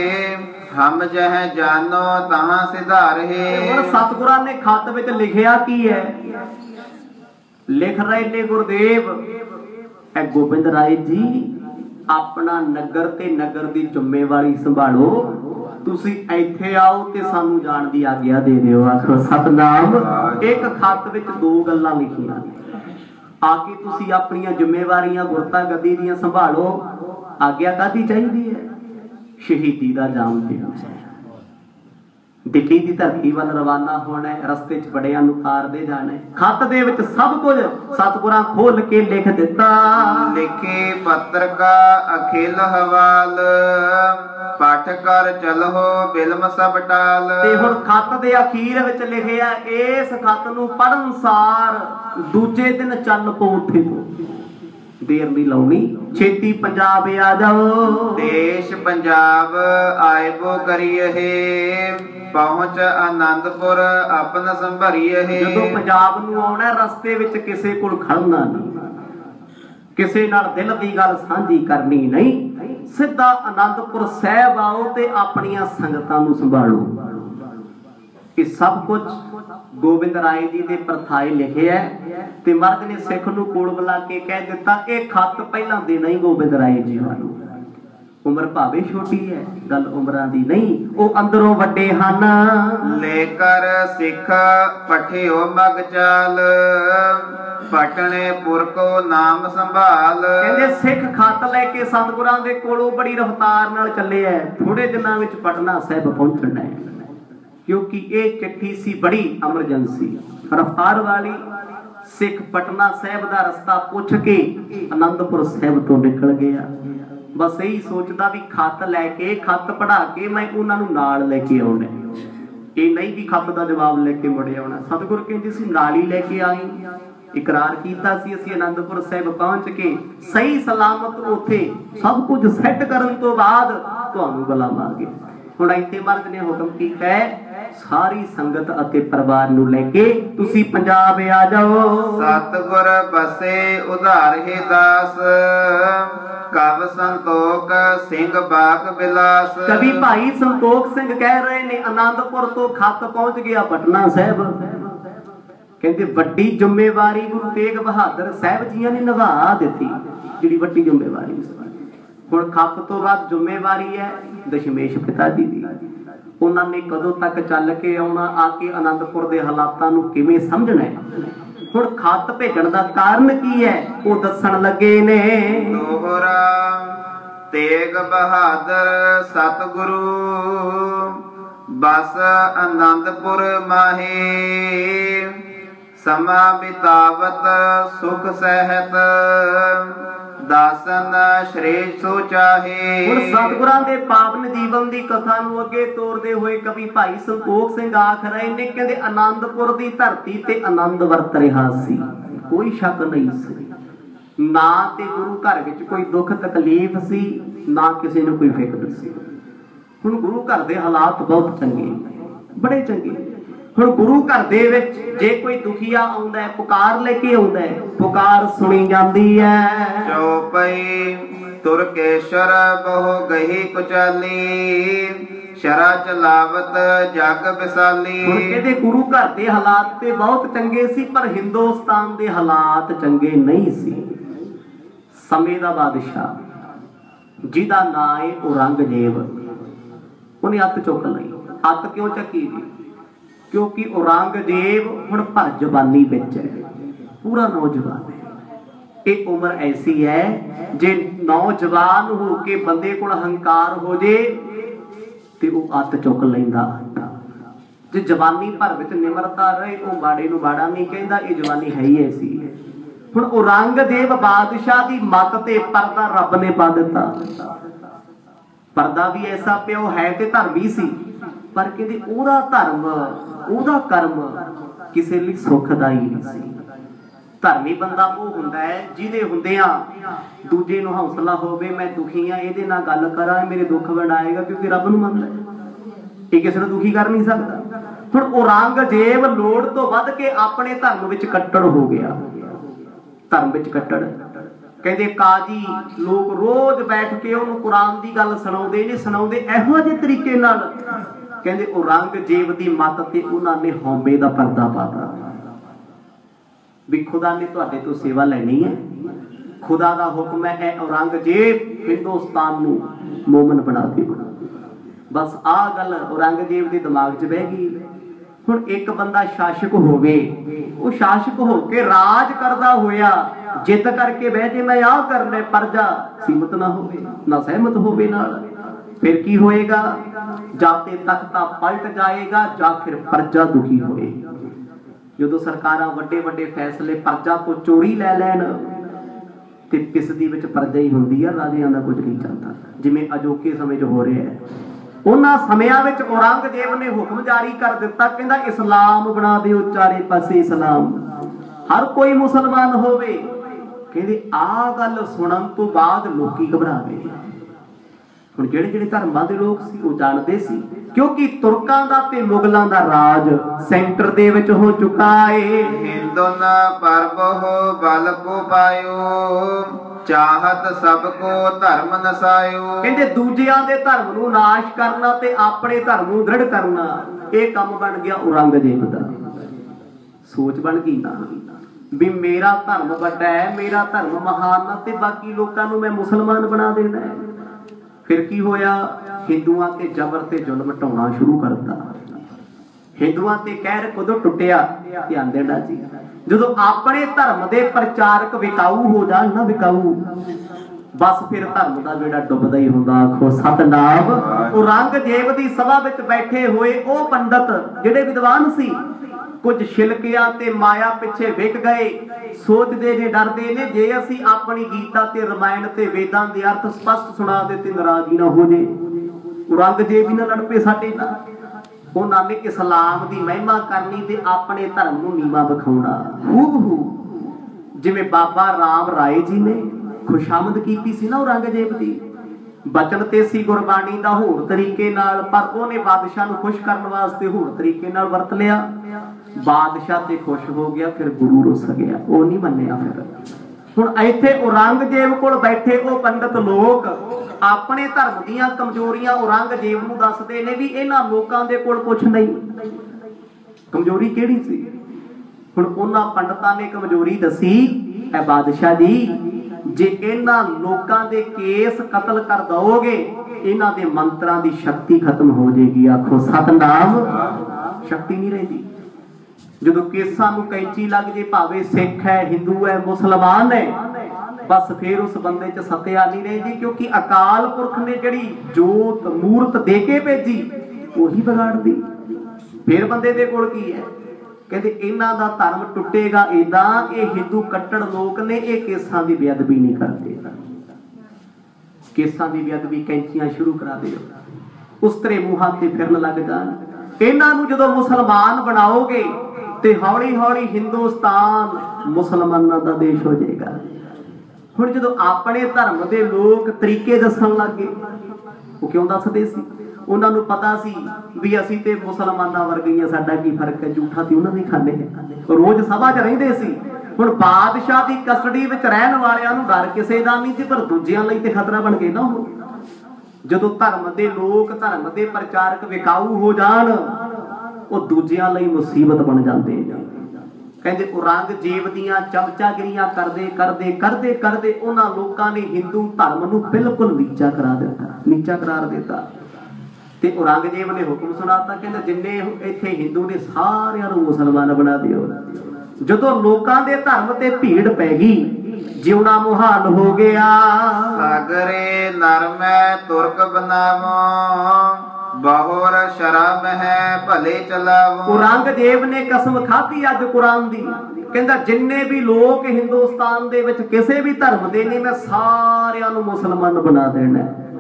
ਹਮ ਜਹ ਜਾਨੋ ਤਹਾਂ ਸਿਧਾਰੇ। ਹੁਣ ਸਤਿਗੁਰਾਂ ਨੇ ਖੱਤ ਵਿੱਚ ਲਿਖਿਆ ਕੀ ਹੈ? ਲਿਖ ਰਹੇ ਨੇ ਗੁਰਦੇਵ, ਐ ਗੋਬਿੰਦ ਰਾਏ ਜੀ ਆਪਣਾ ਨਗਰ ਤੇ ਨਗਰ ਦੀ ਜ਼ਿੰਮੇਵਾਰੀ ਸੰਭਾਲੋ, ਤੁਸੀਂ ਇੱਥੇ ਆਓ ਤੇ ਸਾਨੂੰ ਜਾਣ ਦੀ ਆਗਿਆ ਦੇ ਦਿਓ। ਆਖੋ ਸਤਨਾਮ। ਇੱਕ ਖੱਤ ਵਿੱਚ ਦੋ ਗੱਲਾਂ ਲਿਖੀਆਂ ਨੇ, ਆ ਕੇ ਤੁਸੀਂ ਆਪਣੀਆਂ ਜ਼ਿੰਮੇਵਾਰੀਆਂ ਗੁਰਤਾ ਗੱਦੀ ਦੀਆਂ ਸੰਭਾਲੋ। ਆਗਿਆ ਕਾਹਦੀ ਚਾਹੀਦੀ ਹੈ? ਸ਼ਹੀਦੀ ਦਾ ਜਾਮ ਦੇਣਾ, ਦਿੱਲੀ ਦੀ ਧਰਤੀ ਵੱਲ ਰਵਾਨਾ ਹੋਣਾ, ਰਸਤੇ 'ਚ ਬੜਿਆਂ ਨੂੰ ਤਾਰਦੇ ਜਾਣਾ। ਖੱਤ ਦੇ ਵਿੱਚ ਸਭ ਕੁਝ ਸਤਿਗੁਰਾਂ ਖੋਲ ਕੇ ਲਿਖ ਦਿੱਤਾ। ਲਿਖੇ ਪੱਤਰ ਕਾ ਅਖਿਲ ਹਵਾਲ, ਪਾਠ ਕਰ ਚਲੋ ਬਿਲਮ ਸਭ ਟਾਲ। ਤੇ ਹੁਣ ਖੱਤ ਦੇ ਅਖੀਰ ਵਿੱਚ ਲਿਖਿਆ, ਇਸ ਖੱਤ ਨੂੰ ਪੜ੍ਹਨ ਸਾਰ ਦੂਜੇ ਦਿਨ ਚੱਲ ਪੋ ਉੱਥੇ ਤੋਂ, ਦੇਰ ਨਹੀਂ ਲਾਉਣੀ, ਛੇਤੀ ਪੰਜਾਬ ਆ ਜਾਓ। ਦੇਸ਼ ਪੰਜਾਬ ਆਇਬੋ ਕਰੀਏ, ਪਹੁੰਚ ਆਨੰਦਪੁਰ ਆਪਨ ਸੰਭਰੀਏ। ਜਦੋਂ ਪੰਜਾਬ ਨੂੰ ਆਉਣਾ, ਰਸਤੇ ਵਿੱਚ ਕਿਸੇ ਕੋਲ ਖੜਨਾ ਨਹੀਂ, ਕਿਸੇ ਨਾਲ ਦਿਲ ਦੀ ਗੱਲ ਸਾਂਝੀ ਕਰਨੀ ਨਹੀਂ, ਸਿੱਧਾ ਆਨੰਦਪੁਰ ਸਾਹਿਬ ਆਓ ਤੇ ਆਪਣੀਆਂ ਸੰਗਤਾਂ ਨੂੰ ਸੰਭਾਲੋ। ਇਹ ਸਭ ਕੁਝ ਗੋਬਿੰਦ ਰਾਏ ਜੀ ਦੇ ਪ੍ਰਥਾਏ ਲਿਖਿਆ ਤੇ ਮਰਦ ਨੇ ਸਿੱਖ ਨੂੰ ਕੋਲ ਬੁਲਾ ਕੇ ਕਹਿ ਦਿੱਤਾ, ਇਹ ਖੱਤ ਪਹਿਲਾਂ ਦੇਣਾ ਹੀ ਗੋਬਿੰਦ ਰਾਏ ਜੀ ਨੂੰ। ਉਮਰ ਭਾਵੇਂ ਛੋਟੀ ਹੈ, ਗੱਲ ਉਮਰਾਂ ਦੀ ਨਹੀਂ, ਉਹ ਅੰਦਰੋਂ ਵੱਡੇ ਹਨ। ਲੈ ਕਰ ਸਿੱਖ ਪਠਿਓ ਮਗ ਚਾਲ, ਪਟਨੇ ਪੁਰ ਕੋ ਨਾਮ ਸੰਭਾਲ। ਕਹਿੰਦੇ ਸਿੱਖ ਖੱਤ ਲੈ ਕੇ ਸਤਿਗੁਰਾਂ ਦੇ ਕੋਲੋਂ ਬੜੀ ਰਫ਼ਤਾਰ ਨਾਲ ਚੱਲੇ ਐ, ਥੋੜੇ ਦਿਨਾਂ ਵਿੱਚ ਪਟਨਾ ਸਾਹਿਬ ਪਹੁੰਚਣਾ ਹੈ, ਕਿਉਂਕਿ ਇਹ ਚਿੱਠੀ ਸੀ ਬੜੀ ਐਮਰਜੈਂਸੀ ਰਫ਼ਤਾਰ ਵਾਲੀ। ਸਿੱਖ ਪਟਨਾ ਸਾਹਿਬ ਦਾ ਰਸਤਾ ਪੁੱਛ ਕੇ ਆਨੰਦਪੁਰ ਸਾਹਿਬ ਤੋਂ ਨਿਕਲ ਗਿਆ। ਬਸ ਇਹੀ ਸੋਚਦਾ ਵੀ ਖੱਤ ਲੈ ਕੇ, ਖੱਤ ਪੜ੍ਹਾ ਕੇ ਮੈਂ ਉਹਨਾਂ ਨੂੰ ਨਾਲ ਲੈ ਕੇ ਆਉਣਾ, ਇਹ ਨਹੀਂ ਵੀ ਖੱਤ ਦਾ ਜਵਾਬ ਲੈ ਕੇ ਮੁੜ ਆਉਣਾ। ਸਤਿਗੁਰ ਕਹਿੰਦੇ ਸੀ ਨਾਲ ਹੀ ਲੈ ਕੇ ਆਈ, ਇਕਰਾਰ ਕੀਤਾ ਸੀ ਅਸੀਂ ਆਨੰਦਪੁਰ ਸਾਹਿਬ ਪਹੁੰਚ ਕੇ ਸਹੀ ਸਲਾਮਤ ਉੱਥੇ ਸਭ ਕੁਝ ਸੈੱਟ ਕਰਨ ਤੋਂ ਬਾਅਦ ਤੁਹਾਨੂੰ ਬੁਲਾਵਾਂਗੇ। ਹੁਣ ਇੱਥੇ ਮਰਦ ਨੇ ਹੁਕਮ ਕੀਤਾ ਹੈ, ਸਾਰੀ ਸੰਗਤ ਅਤੇ ਪਰਿਵਾਰ ਨੂੰ ਲੈ ਕੇ ਤੁਸੀਂ ਪੰਜਾਬ ਆ ਜਾਓ। ਸਤਿਗੁਰ ਬਸੇ ਉਧਾਰੇ ਦਾਸ, ਕਵ ਸੰਤੋਖ ਸਿੰਘ ਬਾਗ ਬਿਲਾਸ। ਕਵੀ ਭਾਈ ਸੰਤੋਖ ਸਿੰਘ ਕਹਿ ਰਹੇ ਨੇ, ਆਨੰਦਪੁਰ ਤੋਂ ਖੱਤ ਪਹੁੰਚ ਗਿਆ ਪਟਨਾ ਸਾਹਿਬ। ਕਹਿੰਦੇ ਵੱਡੀ ਜ਼ਿੰਮੇਵਾਰੀ ਗੁਰੂ ਤੇਗ ਬਹਾਦਰ ਸਾਹਿਬ ਜੀਆਂ ਨੇ ਨਿਭਾ ਦਿੱਤੀ, ਜਿਹੜੀ ਵੱਡੀ ਜ਼ਿੰਮੇਵਾਰੀ। ਹੁਣ ਖੱਤ ਤੋਂ ਬਾਅਦ ਜ਼ਿੰਮੇਵਾਰੀ ਹੈ ਦਸ਼ਮੇਸ਼ ਪਿਤਾ ਜੀ ਦੀ। ਉਹਨਾਂ ਨੇ ਕਦੋਂ ਤੱਕ ਚੱਲ ਕੇ ਆਉਣਾ, ਆ ਕੇ ਆਨੰਦਪੁਰ ਦੇ ਹਾਲਾਤਾਂ ਨੂੰ ਕਿਵੇਂ ਸਮਝਣਾ ਹੈ। ਹੁਣ ਖੱਤ ਭੇਜਣ ਦਾ ਕਾਰਨ ਕੀ ਹੈ ਉਹ ਦੱਸਣ ਲੱਗੇ ਨੇ। ਦੋਹਰਾ ਤੇਗ ਬਹਾਦਰ ਸਤਿਗੁਰੂ, ਬਸ ਆਨੰਦਪੁਰ ਮਾਹੇ। ਸਮਾ ਬਿਤਾਵਤ ਸੁਖ ਸਹਿਤ, ਦਾਸਨ ਸ਼੍ਰੇਸ਼ ਸੋ ਚਾਹੇ। ਹੁਣ ਸਤਿਗੁਰਾਂ ਦੇ ਪਾਵਨ ਜੀਵਨ ਦੀ ਕਥਾ ਨੂੰ ਅੱਗੇ ਤੋਰਦੇ ਹੋਏ ਕਵੀ ਭਾਈ ਸੰਤੋਖ ਸਿੰਘ ਆਖ ਰਹੇ ਨੇ, ਕਹਿੰਦੇ ਆਨੰਦਪੁਰ ਦੀ ਧਰਤੀ ਤੇ ਆਨੰਦ ਵਰਤ ਰਿਹਾ ਸੀ, ਕੋਈ ਸ਼ੱਕ ਨਹੀਂ ਸੀ। ਨਾ ਤੇ ਗੁਰੂ ਘਰ ਵਿੱਚ ਕੋਈ ਦੁੱਖ ਤਕਲੀਫ ਸੀ, ਨਾ ਕਿਸੇ ਨੂੰ ਕੋਈ ਫਿਕਰ ਸੀ। ਹੁਣ ਗੁਰੂ ਘਰ ਦੇ ਹਾਲਾਤ ਬਹੁਤ ਚੰਗੇ, ਬੜੇ ਚੰਗੇ। ਹੁਣ ਗੁਰੂ ਘਰ ਦੇ ਵਿੱਚ ਜੇ ਕੋਈ ਦੁਖੀਆ ਆਉਂਦਾ ਹੈ, ਪੁਕਾਰ ਲੈ ਕੇ ਆਉਂਦਾ ਹੈ, ਪੁਕਾਰ ਸੁਣੀ ਜਾਂਦੀ ਹੈ। ਚੌਪਈ ਤੁਰਕੇਸ਼ਰ ਬਹੁ ਗਹੀ ਕੁਚਾਲੀ, ਸ਼ਰਾ ਚਲਾਵਤ ਜਗ ਵਿਸਾਲੀ। ਹੁਣ ਕਹਿੰਦੇ ਗੁਰੂ ਘਰ ਦੇ ਹਾਲਾਤ ਤੇ ਬਹੁਤ ਚੰਗੇ ਸੀ, ਪਰ ਹਿੰਦੁਸਤਾਨ ਦੇ ਹਾਲਾਤ ਚੰਗੇ ਨਹੀਂ ਸੀ। ਸਮੇਂ ਦਾ ਬਾਦਸ਼ਾਹ ਜਿਹਦਾ ਨਾਂ ਹੈ ਔਰੰਗਜ਼ੇਬ, ਉਹਨੇ ਅੱਤ ਚੁੱਕ ਲਈ। ਅੱਤ ਕਿਉਂ ਚੱਕੀ ਜੀ? ਕਿਉਂਕਿ ਔਰੰਗਜ਼ੇਬ ਹੁਣ ਭਰ ਜਵਾਨੀ ਵਿੱਚ ਹੈ, ਪੂਰਾ ਨੌਜਵਾਨ ਹੈ। ਇਹ ਉਮਰ ਐਸੀ ਹੈ ਜੇ ਨੌਜਵਾਨ ਹੋ ਕੇ ਬੰਦੇ ਕੋਲ ਹੰਕਾਰ ਹੋ ਜੇ ਤੇ ਉਹ ਅੱਤ ਚੁੱਕ ਲੈਂਦਾ। ਜੇ ਜਵਾਨੀ ਭਰ ਵਿੱਚ ਨਿਮਰਤਾ ਰਹੇ, ਉਹ ਮਾੜੇ ਨੂੰ ਮਾੜਾ ਨਹੀਂ ਕਹਿੰਦਾ, ਇਹ ਜਵਾਨੀ ਹੈ ਹੀ ਐਸੀ ਹੈ। ਹੁਣ ਔਰੰਗਜ਼ੇਬ ਬਾਦਸ਼ਾਹ ਦੀ ਮੱਤ ਤੇ ਪਰਦਾ ਰੱਬ ਨੇ ਪਾ ਦਿੱਤਾ। ਪਰਦਾ ਵੀ ਐਸਾ ਪਿਓ ਹੈ ਤੇ ਧਰਮੀ ਸੀ, पर कहते ओदा धर्म ओदा कर्म किसी लिए सुखदाई नहीं सी। धर्मी बंदा वो हुंदा है जिहदे हुंदियां दूजे नूं हौसला होवे मैं दुखी हाँ इहदे नाल गल करां मेरे दुख वंडाएगा, क्योंकि रब नूं मंनदा है, ये किसी नूं दुखी कर नहीं सकता। हुण औरंगजेब लोड़ तो वध के अपने धर्म विच कट्टड़ हो गया, धर्म विच कट्टड़। कहते काजी लोग रोज बैठ के उन्होंने कुरान की गल सुनाउंदे ने सुनाउंदे इहो जिहे तरीके नाल। कहते औरंगजेब की मत ते उन्होंने हौमे का पर्दा पाता भी खुदा ने तुहाडे तो सेवा लैनी है, खुदा का हुक्म है औरंगजेब हिंदुस्तान नूं मोमन बना दे। बस आ गल औरंगजेब के दिमाग च बह गई। हुण एक बंदा शासक होवे, वो शासक होके राज करदा होया जिद करके बह जे मैं आ करना, प्रजा सीमत ना होवे ना सहमत होवे नाल, फिर की होएगा? जाते तख्ता पलट जाएगा जा फिर प्रजा दुखी होए। जो सरकारां वड्डे वड्डे फैसले प्रजा को चोरी लै लैन ते पिसदी विच प्रजा ही हुंदी है, राजियां दा कुछ नहीं चलता, जिवें अजोके समय च हो रहा है। उन्हां समयां विच औरंगजेब ने हुक्म जारी कर दिता, कहंदा इस्लाम बना दिओ चारे पासे इस्लाम, हर कोई मुसलमान होवे। कहंदे आ गल सुनन तो बाद लोकी घबरा गए। हुण जिहड़े जिहड़े धर्मां दे लोक सी वो जाणदे सी, क्योंकि तुर्कां दा ते मुगलां दा राज सेंटर दे विच हो चुका है। हिंदुन परब हो बल को पायो, चाहत सबको धर्म नसायो। कहंदे दूजियां दे धर्म नूं नाश करना ते अपने धर्म नूं दृढ़ करना, ये काम बन गया औरंगजेब दा। सोच बन गई ना भी मेरा धर्म वड्डा है, मेरा धर्म महान है ते बाकी लोकां नूं मैं मुसलमान बना देना है। फिर की होया? हिंदुआं ते जबर ते जुल्म ढाउणा शुरू करता। हिंदुआं ते कहर कदों टुटिया? ध्यान देना जी, जदों अपने धर्म दे प्रचारक विकाऊ हो जाण ना, विकाऊ, बस फिर धर्म दा बेड़ा डुबदा ही हुंदा। आखो सतनाम। औरंगजेब दी सभा विच बैठे होए ओ पंडित जिहड़े विद्वान सी, कुछ शिलकियां ते माया पिछे विक गए, सोचते ने डरते ने जे असी अपनी गीता ते रामायण ते वेदां दे अर्थ स्पष्ट सुना दे ते नाराजी ना हो जे, औरंगजेब ही ना लड़ पे साडे नाल। उन्होंने इस्लाम की महिमा करनी ते अपने धर्म नूं नीवा विखाउणा। हूबहू जिवें बाबा राम राय जी ने खुशामद कीती सी ना औरंगजेब दी, बचन ते सी गुरबाणी दा होर तरीके नाल, पर उहने बादशाह नूं खुश करन वास्ते होर तरीके नाल वरत लिया। बादशाह ते खुश हो गया, फिर गुरु रुस गया, वो नहीं मन्निया। फिर हुण इत्थे औरंगजेब कोल बैठे वो पंडित लोग अपने धर्म दीयां कमजोरियां औरंगजेब नूं दसदे ने भी इन्हां लोकां दे कोल कुछ नहीं। कमजोरी किहड़ी सी? हुण उन्हां पंडितां ने कमजोरी दसी, ऐ बादशाह जी जे इन्हां लोकां दे केस कतल कर दोगे इन्हां दे मंत्रां दी शक्ति खत्म हो जाएगी। आखो सतनाम। शक्ति नहीं रहिंदी। जदों केसां नूं कैंची लग जे, भावे सिख है, हिंदू है, मुसलमान है, बस फिर उस बंदे च सत्या नहीं रहिंदी, क्योंकि अकाल पुरख ने जिहड़ी जोत मूरत दे के भेजी उही बिगाड़ दी। फिर बंदे दे कोल की है? कहते इन्हां दा धर्म टुटेगा इदां, ये हिंदू कट्टड़ लोक ने, ये केसां दी बेअदबी नहीं करते। केसां दी बेअदबी कैंचियां शुरू करा दिओ, उस तरह मूहां ते फिरन लग जाण। इन्हां नूं जदों मुसलमान बनाओगे ते हौली हौली हिंदुस्तान मुसलमानां दा देश हो जाएगा। हुण जदों अपने धर्म दे लोक तरीके दसन लग गए, वो क्यों दसदे सी? उन्हां नूं पता सी भी असीं ते मुसलमानां वर्गियां, साडा की फर्क है, झूठा ते उन्हां दी खांदे हैं, रोज सभा च रहिंदे सी। हुण बादशाह दी कस्टडी विच रहण वालियां नूं डर किसे दा नहीं सी, पर दूजियां लई ते खतरा बन गए ना। ਉਹ ਜਦੋਂ धर्म दे लोक धर्म दे प्रचारक विकाऊ हो जाण, ਉਹ दूजियां लई मुसीबत बन जाते हैं। कहते औरंगजेब दीयां चमचागिरियां करदे करदे करदे करदे उन्हां लोकां ने हिंदू धर्म नूं बिल्कुल नीचा करा दिता, नीचा करार दिता। ते औरंगजेब ने हुक्म सुनाता, कहंदा जिन्ने इत्थे हिंदू ने सारियां नूं मुसलमान बना दिओ। जदों लोकां दे धर्म ते भीड़ पै गई, जिउना मुहाल हो गया। सागरे नरम तुर्क बनावो, बहुर शराब है भले चलावो। औरंगजेब ने कसम खाधी अज कुरान दी, कहंदा जिन्ने भी लोग हिंदुस्तान दे विच किसे भी धर्म दे ने, मैं सारियां नूं मुसलमान बना देना।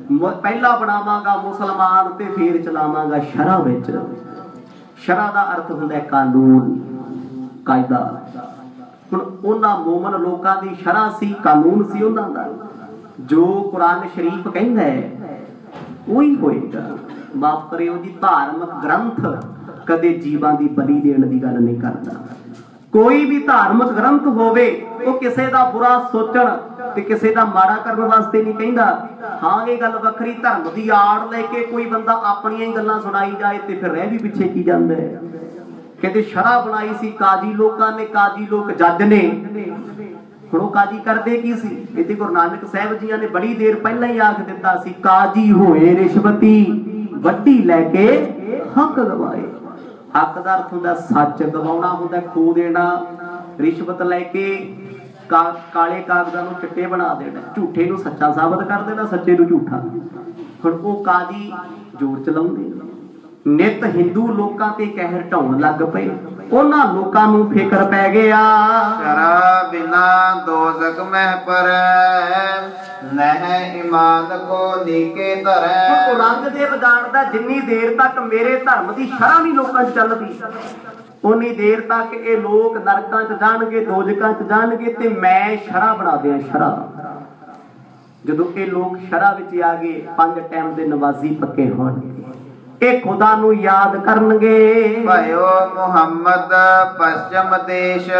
ਪਹਿਲਾਂ ਬਣਾਵਾਂਗਾ ਮੁਸਲਮਾਨ ਤੇ ਫੇਰ ਚਲਾਵਾਂਗਾ ਸ਼ਰ੍ਹਾ ਵਿੱਚ। ਸ਼ਰ੍ਹਾ ਦਾ ਅਰਥ ਹੁੰਦਾ ਕਾਨੂੰਨ, ਕਾਇਦਾ। ਹੁਣ ਉਹਨਾਂ ਮੋਮਨ ਲੋਕਾਂ ਦੀ ਸ਼ਰ੍ਹਾ ਸੀ, ਕਾਨੂੰਨ ਸੀ ਉਹਨਾਂ ਦਾ। ਜੋ ਕੁਰਾਨ ਸ਼ਰੀਫ ਕਹਿੰਦਾ ਹੈ ਉਹੀ ਹੋਏਗਾ। ਮਾਫ ਕਰਿਓ ਜੀ, ਧਾਰਮਿਕ ਗ੍ਰੰਥ ਕਦੇ ਜੀਵਾਂ ਦੀ ਬਲੀ ਦੇਣ ਦੀ ਗੱਲ ਨਹੀਂ ਕਰਦਾ। ਕੋਈ ਵੀ ਧਾਰਮਿਕ ਗ੍ਰੰਥ ਹੋਵੇ ਉਹ ਕਿਸੇ ਦਾ ਬੁਰਾ ਸੋਚਣ ਤੇ ਕਿਸੇ ਦਾ ਮਾੜਾ ਕਰਨ ਵਾਸਤੇ ਨਹੀਂ ਕਹਿੰਦਾ। ਹਾਂ, ਇਹ ਗੱਲ ਵੱਖਰੀ, ਧਰਮ ਦੀ ਆੜ ਲੈ ਕੇ ਕੋਈ ਬੰਦਾ ਆਪਣੀਆਂ ਹੀ ਗੱਲਾਂ ਸੁਣਾਈ ਜਾਏ ਤੇ ਫਿਰ ਰਹਿ ਵੀ ਪਿੱਛੇ ਕੀ ਜਾਂਦਾ ਹੈ। ਕਹਿੰਦੇ ਸ਼ਰ੍ਹਾ ਬਣਾਈ ਸੀ ਕਾਜੀ ਲੋਕਾਂ ਨੇ, ਕਾਜੀ ਲੋਕ ਜੱਜ ਨੇ। ਹੁਣ ਉਹ ਕਾਜੀ ਕਰਦੇ ਕੀ ਸੀ? ਇੱਥੇ ਗੁਰੂ ਨਾਨਕ ਸਾਹਿਬ ਜੀਆਂ ਨੇ ਬੜੀ ਦੇਰ ਪਹਿਲਾਂ ਹੀ ਆਖ ਦਿੱਤਾ ਸੀ, ਕਾਜੀ ਹੋਏ ਰਿਸ਼ਵਤੀ, ਵੱਡੀ ਲੈ ਕੇ ਹੱਕ ਗਵਾਏ। ਹੱਕ ਦਾ ਅਰਥ ਹੁੰਦਾ ਸੱਚ, ਗਵਾਉਣਾ ਹੁੰਦਾ ਖੋ ਦੇਣਾ। ਰਿਸ਼ਵਤ ਲੈ ਕੇ ਕਾ ਕਾਲੇ ਕਾਗਜ਼ਾਂ ਨੂੰ ਚਿੱਟੇ ਬਣਾ ਦੇਣਾ, ਝੂਠੇ ਨੂੰ ਸੱਚਾ ਸਾਬਤ ਕਰ ਦੇਣਾ, ਸੱਚੇ ਨੂੰ ਝੂਠਾ। ਹੁਣ ਉਹ ਕਾਜੀ ਜ਼ੋਰ ਚਲਾਉਂਦੇ। ਨਿਤ ਹਿੰਦੂ ਲੋਕਾਂ ਤੇ ਕਹਿਰ ਢਾਉਣ ਲੱਗ ਪਏ। ਉਹਨਾਂ ਲੋਕਾਂ ਨੂੰ ਫਿਕਰ ਪੈ ਗਿਆ, ਸ਼ਰ੍ਹਾ ਬਿਨਾ ਦੋਜ਼ਖ ਮਹਿ ਪਰੈ, ਨਹਿ ਇਮਾਨ ਕੋ ਨੀਕੇ ਧਰੈ। ਔਰੰਗਜ਼ੇਬ ਜਾਣਦਾ ਜਿੰਨੀ ਦੇਰ ਤੱਕ ਮੇਰੇ ਧਰਮ ਦੀ ਸ਼ਰ੍ਹਾ ਨਹੀਂ ਲੋਕਾਂ 'ਚ ਚੱਲਦੀ, ਉਨੀ ਦੇਰ ਤੱਕ ਇਹ ਲੋਕ ਨਰਕਾਂ 'ਚ ਜਾਣਗੇ, ਦੋਜ਼ਖਾਂ 'ਚ ਜਾਣਗੇ ਤੇ ਮੈਂ ਸ਼ਰ੍ਹਾ ਬਣਾ ਦਿਆਂ। ਸ਼ਰ੍ਹਾ ਜਦੋਂ ਇਹ ਲੋਕ ਸ਼ਰ੍ਹਾ ਵਿੱਚ ਆ ਗਏ, ਪੰਜ ਟਾਈਮ ਦੇ ਨਮਾਜ਼ੀ ਪੱਕੇ ਹੋਣਗੇ, ਇਹ ਖੁਦਾ ਨੂੰ ਯਾਦ ਕਰਨਗੇ। ਭਇਓ ਮੁਹੰਮਦ ਪਸ਼ਚਮ ਦੇਸ਼,